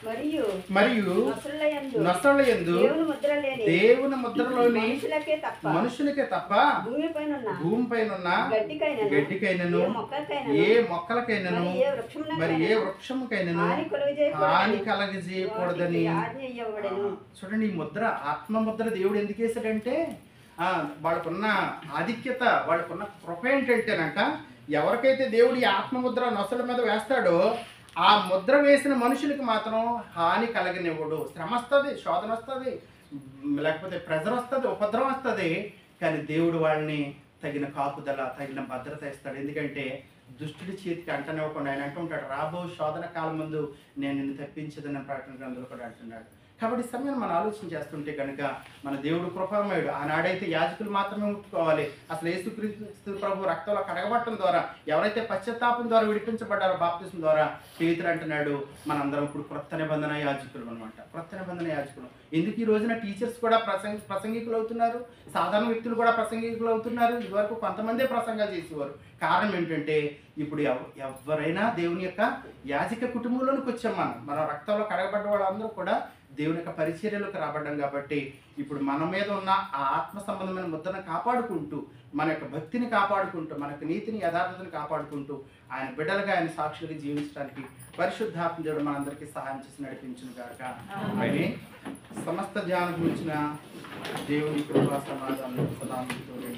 మరియు మరియు నొసలయందు నొసళ్ళ యందు దేవుని ముద్ర లేని దేవుని ముద్రలోని మనుషులకే తప్ప మనుషులకే తప్ప భూమిపైన ఉన్న భూమిపైనున్న గడ్డికైనను గడ్డికైనను ఏ మొక్కకైనను ఏ మొక్కలకైనను మరి ఏ వృక్షమునకైనను మరి ఏ వృక్షముకైనను హాని కలుగజేయకూడదని హాని కలగజేయకూడదని వాటికి ఆజ్ఞ ఇయ్యబడెను. చూడండి, ఈ ముద్ర ఆత్మ ముద్ర దేవుడు ఎందుకు వేసాడంటే ఆ, వాళ్ళకున్న ఆధిక్యత, వాళ్ళకున్న కృప ఏంటంటేనంట, ఎవరికైతే దేవుడు ఈ ఆత్మముద్ర నొసల మీద వేస్తాడో ఆ ముద్ర వేసిన మనుషులకి మాత్రం హాని కలగనివ్వడు. శ్రమ వస్తుంది, శోధన వస్తుంది, లేకపోతే ప్రెజర్ వస్తుంది, ఉపద్రవం వస్తుంది, కానీ దేవుడు వాళ్ళని తగిన కాపుదల, తగిన భద్రత ఇస్తాడు. ఎందుకంటే దుష్టుడి చేతికి అంటనివ్వకుండా ఆయన అంటుంటాడు, రాబో శోధన కాలం ముందు నేను నిన్ను తప్పించదని ప్రకటన గ్రంథంలో కూడా అంటున్నాడు. కాబట్టి ఈ సమయం మనం ఆలోచన చేస్తుంటే కనుక మన దేవుడు కృపామయుడు. ఆనాడైతే యాజకులు మాత్రమే ముట్టుకోవాలి. అసలు యేసుక్రీస్తు ప్రభు రక్తంలో కడగబట్టడం ద్వారా ఎవరైతే పశ్చాత్తాపం ద్వారా విడిపించబడ్డారో బాప్తిసం ద్వారా, పేతురు అంటున్నాడు మనందరం ఇప్పుడు క్రొత్త నిబంధన యాజకులు అనమాట. క్రొత్త నిబంధన యాజకులు. ఎందుకు ఈ రోజున టీచర్స్ కూడా ప్రసంగ ప్రసంగికులు అవుతున్నారు, సాధారణ వ్యక్తులు కూడా ప్రసంగికులు అవుతున్నారు. ఇదివరకు కొంతమందే ప్రసంగాలు చేసేవారు. కారణం ఏంటంటే ఇప్పుడు ఎవ ఎవరైనా దేవుని యొక్క యాజక కుటుంబంలోనికి వచ్చాం. మనం మన రక్తంలో కడగబడ్డ వాళ్ళందరూ కూడా దేవుని యొక్క పరిచర్యలోకి రాబడ్డాం. కాబట్టి ఇప్పుడు మన మీద ఉన్న ఆ ఆత్మ సంబంధమైన ముద్రను కాపాడుకుంటూ, మన యొక్క భక్తిని కాపాడుకుంటూ, మన యొక్క నీతిని, యథార్థతను కాపాడుకుంటూ ఆయన బిడ్డలుగా, ఆయన సాక్షులుగా జీవించడానికి పరిశుద్ధాత్మ దేవుడు మనందరికీ సహాయం చేసి నడిపించును గాక. అని సమస్త ధ్యానం గురించిన దేవుని కృపా సమాధానం సదాంతో